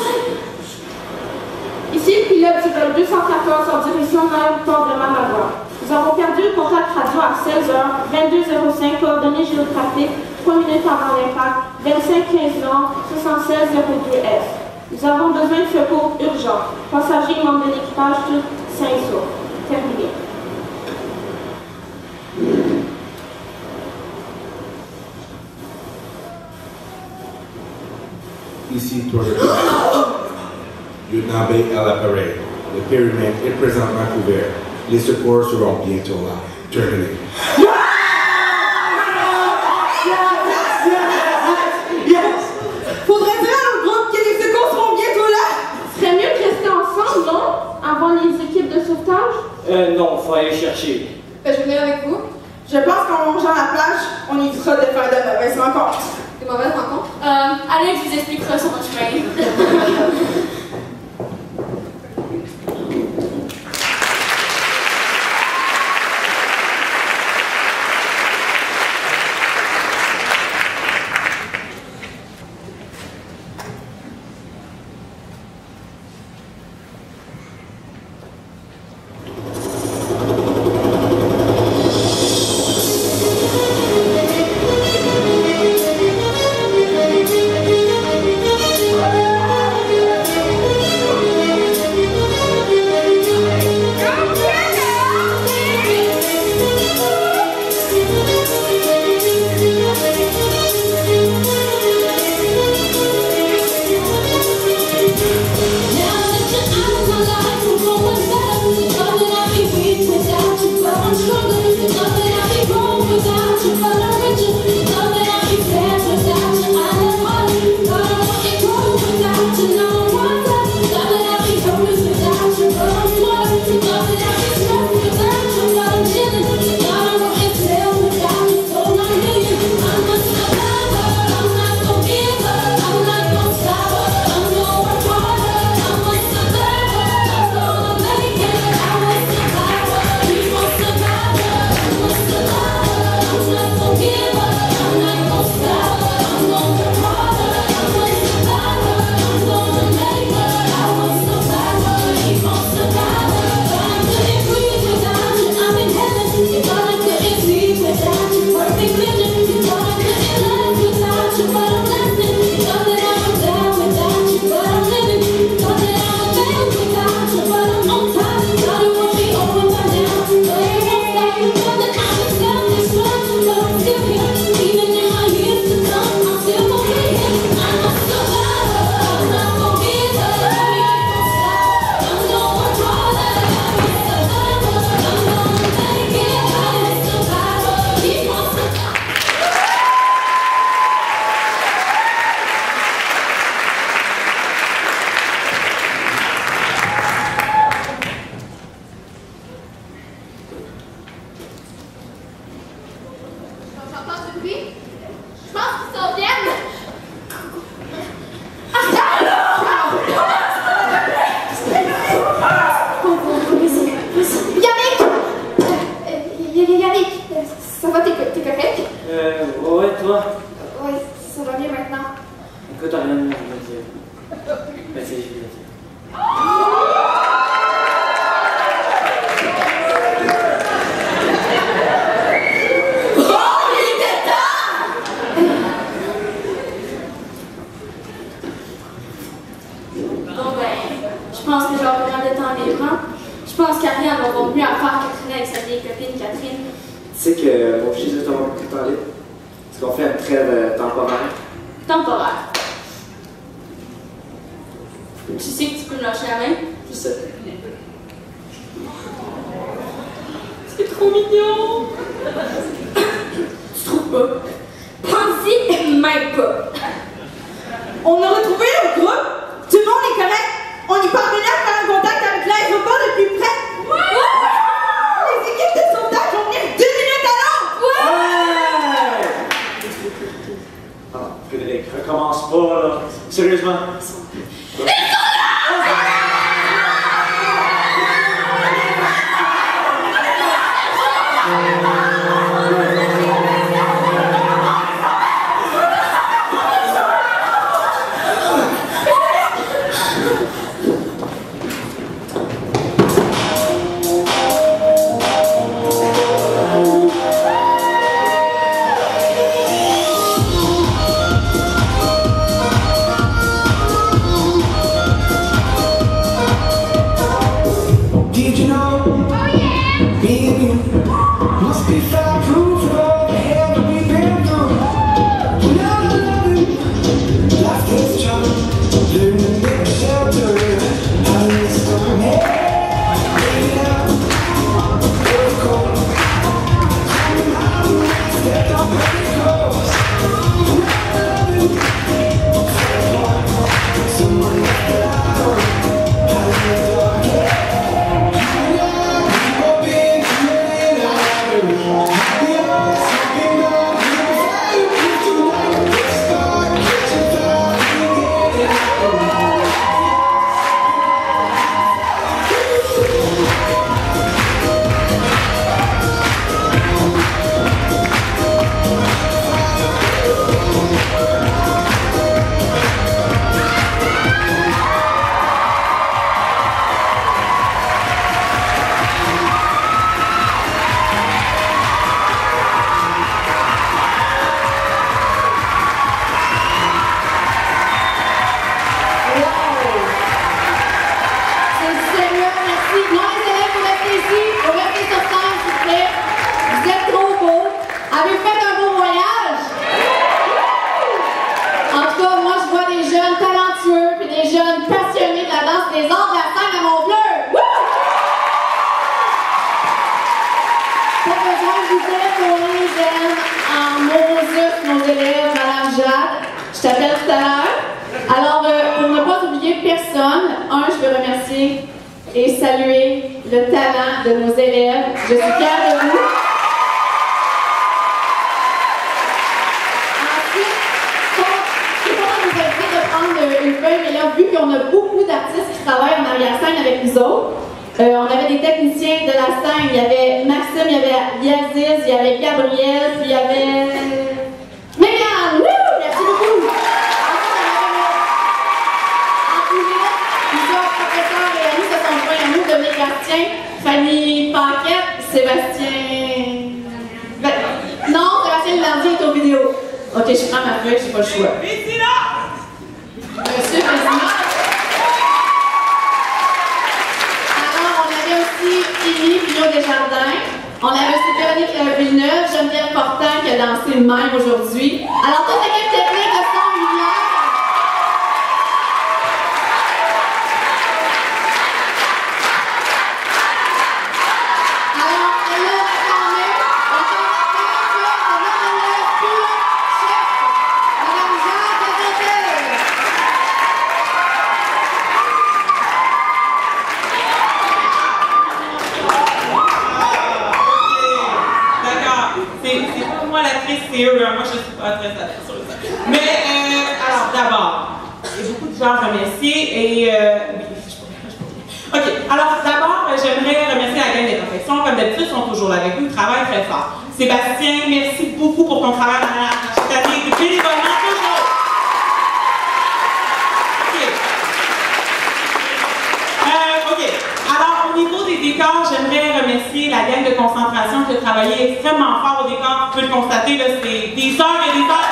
Ici, le pilote du vol deux cent quatorze en direction l'aéroport de Managua. Nous avons perdu le contact radio à seize heures, vingt-deux zéro cinq, coordonnées géographiques, trois minutes avant l'impact, vingt-cinq quinze nord, soixante-seize zéro deux F. Nous avons besoin de secours urgent. Passagers et membres de l'équipage, tous sains et saufs. Terminé. Ici, toi, je Lieutenant Bay à l'appareil. Le périmètre est présentement couvert. Les secours seront bientôt là. Terminé. Faudrait dire à notre groupe que les secours seront bientôt là! Ce serait mieux de rester ensemble, non? Avant les équipes de sauvetage? Euh, non, faut aller chercher. Ben, je vais venir avec vous. Je pense qu'en longeant la plage, on évitera de faire de mauvaises rencontres. Des mauvaises rencontres? Euh, Alex vous expliquera sur notre chemin. Thank you. Écoute, Ariane, je vais te dire. Ben, c'est, je vais te dire. Je pense que je vais regarder temps libre. Je pense qu'Ariane va avoir mieux à faire que traîner avec sa vieille copine Catherine. Tu sais que mon fils veut avoir beaucoup de temps libre. Est-ce qu'on fait une trêve euh, temporaire? Temporaire. Tu sais que tu peux me lâcher la main? Je sais. C'est trop mignon! Tu trouves pas? Pense-y, même pas. On a retrouvé le groupe. Tout le monde est correct. On y parvenait à faire un contact avec l'aéroport le plus près. Ouais! Ouais! Les équipes de sauvetage vont venir deux minutes à l'heure. Ouais! Ah, Frédéric, recommence pas, là. Sérieusement. Ils sont là! Je t'appelle tout à l'heure. Alors, euh, pour ne pas oublier personne, un, je veux remercier et saluer le talent de nos élèves. Je suis fière de vous. Ensuite, c'est pas nous aider de prendre une feuille, mais là, vu qu'on a beaucoup d'artistes qui travaillent en arrière-scène avec nous autres, euh, on avait des techniciens de la scène. Il y avait Maxime, il y avait Yazis, il y avait Gabriel, puis il y avait Mégane. Wouh! Merci beaucoup. Dominique Bastien, Fanny Paquette, Sébastien... Ben, non, Sébastien Landier est aux vidéos. Ok, je prends ma feuille, j'ai pas le choix. Vézina! Monsieur Vézina. Alors, on avait aussi Élie Pillot-Desjardins. On avait aussi Véronique Villeneuve, Geneviève Fortin qui a dansé le même aujourd'hui. Alors, toute l'équipe technique de son lumière. C'est eux, hein. Moi je suis pas très satisfaite sur ça. Mais euh, alors d'abord, il y a beaucoup de gens à remercier et euh, ok, alors d'abord j'aimerais remercier la gang des confections, comme d'habitude ils sont toujours là avec nous, ils travaillent très fort. Sébastien, merci beaucoup pour ton travail dans la chaque année, bénévolement toujours. décor, j'aimerais remercier la gang de concentration qui a travaillé extrêmement fort au décor. Tu peux le constater, là, c'est des heures et des heures.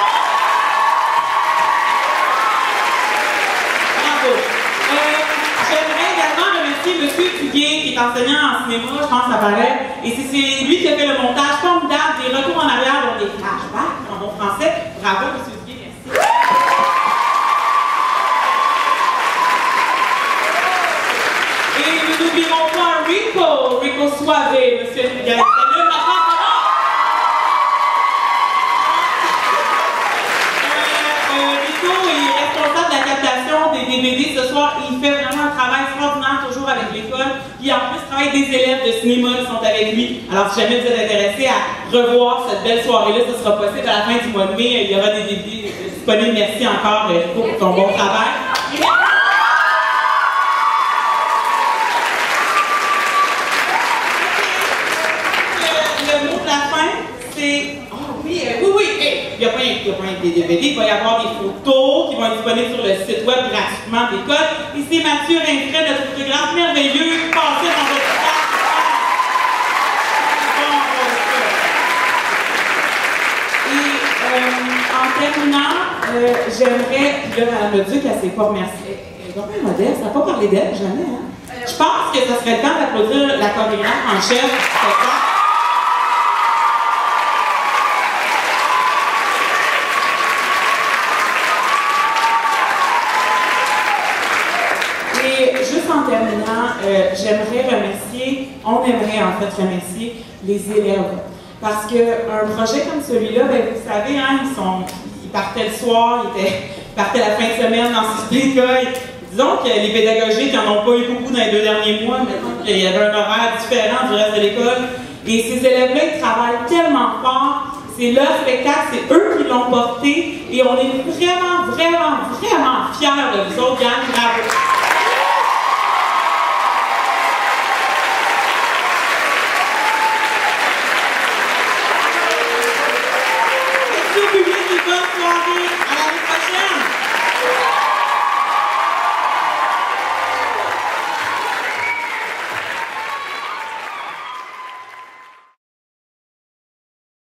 Bravo! Euh, j'aimerais également remercier M. Duguay, qui est enseignant en cinéma, je pense que ça paraît. Et c'est lui qui a fait le montage formidable des retours en arrière, donc des flashbacks en bon français. Bravo, M. Duguay, merci. Et nous n'oublierons pas Rico, Rico Suave, monsieur Duguay. Salut, ma femme, Rico est responsable de la captation des D V D ce soir. Il fait vraiment un travail extraordinaire toujours avec l'école. Puis en plus, il travaille avec des élèves de cinéma qui sont avec lui. Alors, si jamais vous êtes intéressés à revoir cette belle soirée-là, ce sera possible à la fin du mois de mai. Il y aura des D V D disponibles. Merci encore, Rico, pour ton bon travail. Oh oui, euh, oui, oui, hey, il n'y a pas un des D V D, il va y avoir des photos qui vont être disponibles sur le site web gratuitement de l'école. Et c'est Mathieu Rinfray, notre photographe merveilleux, passé dans votre classe. Et euh, en terminant, euh, j'aimerais, puis là, Mme Leduc, elle ne s'est pas remerciée. Elle est vraiment modeste, elle n'a pas parlé d'elle, jamais, hein? Je pense que ça serait le temps d'applaudir la chorégraphe en chef. En terminant, euh, j'aimerais remercier, on aimerait en fait remercier les élèves. Parce qu'un projet comme celui-là, ben, vous savez, hein, ils, sont, ils partaient le soir, ils, étaient, ils partaient la fin de semaine dans ce école. Disons que les pédagogiques n'en ont pas eu beaucoup dans les deux derniers mois, mais qu'il y avait un horaire différent du reste de l'école. Et ces élèves-là, ils travaillent tellement fort. C'est leur spectacle, c'est eux qui l'ont porté. Et on est vraiment, vraiment, vraiment fiers de vous autres, gang. Bravo! Bonne soirée à la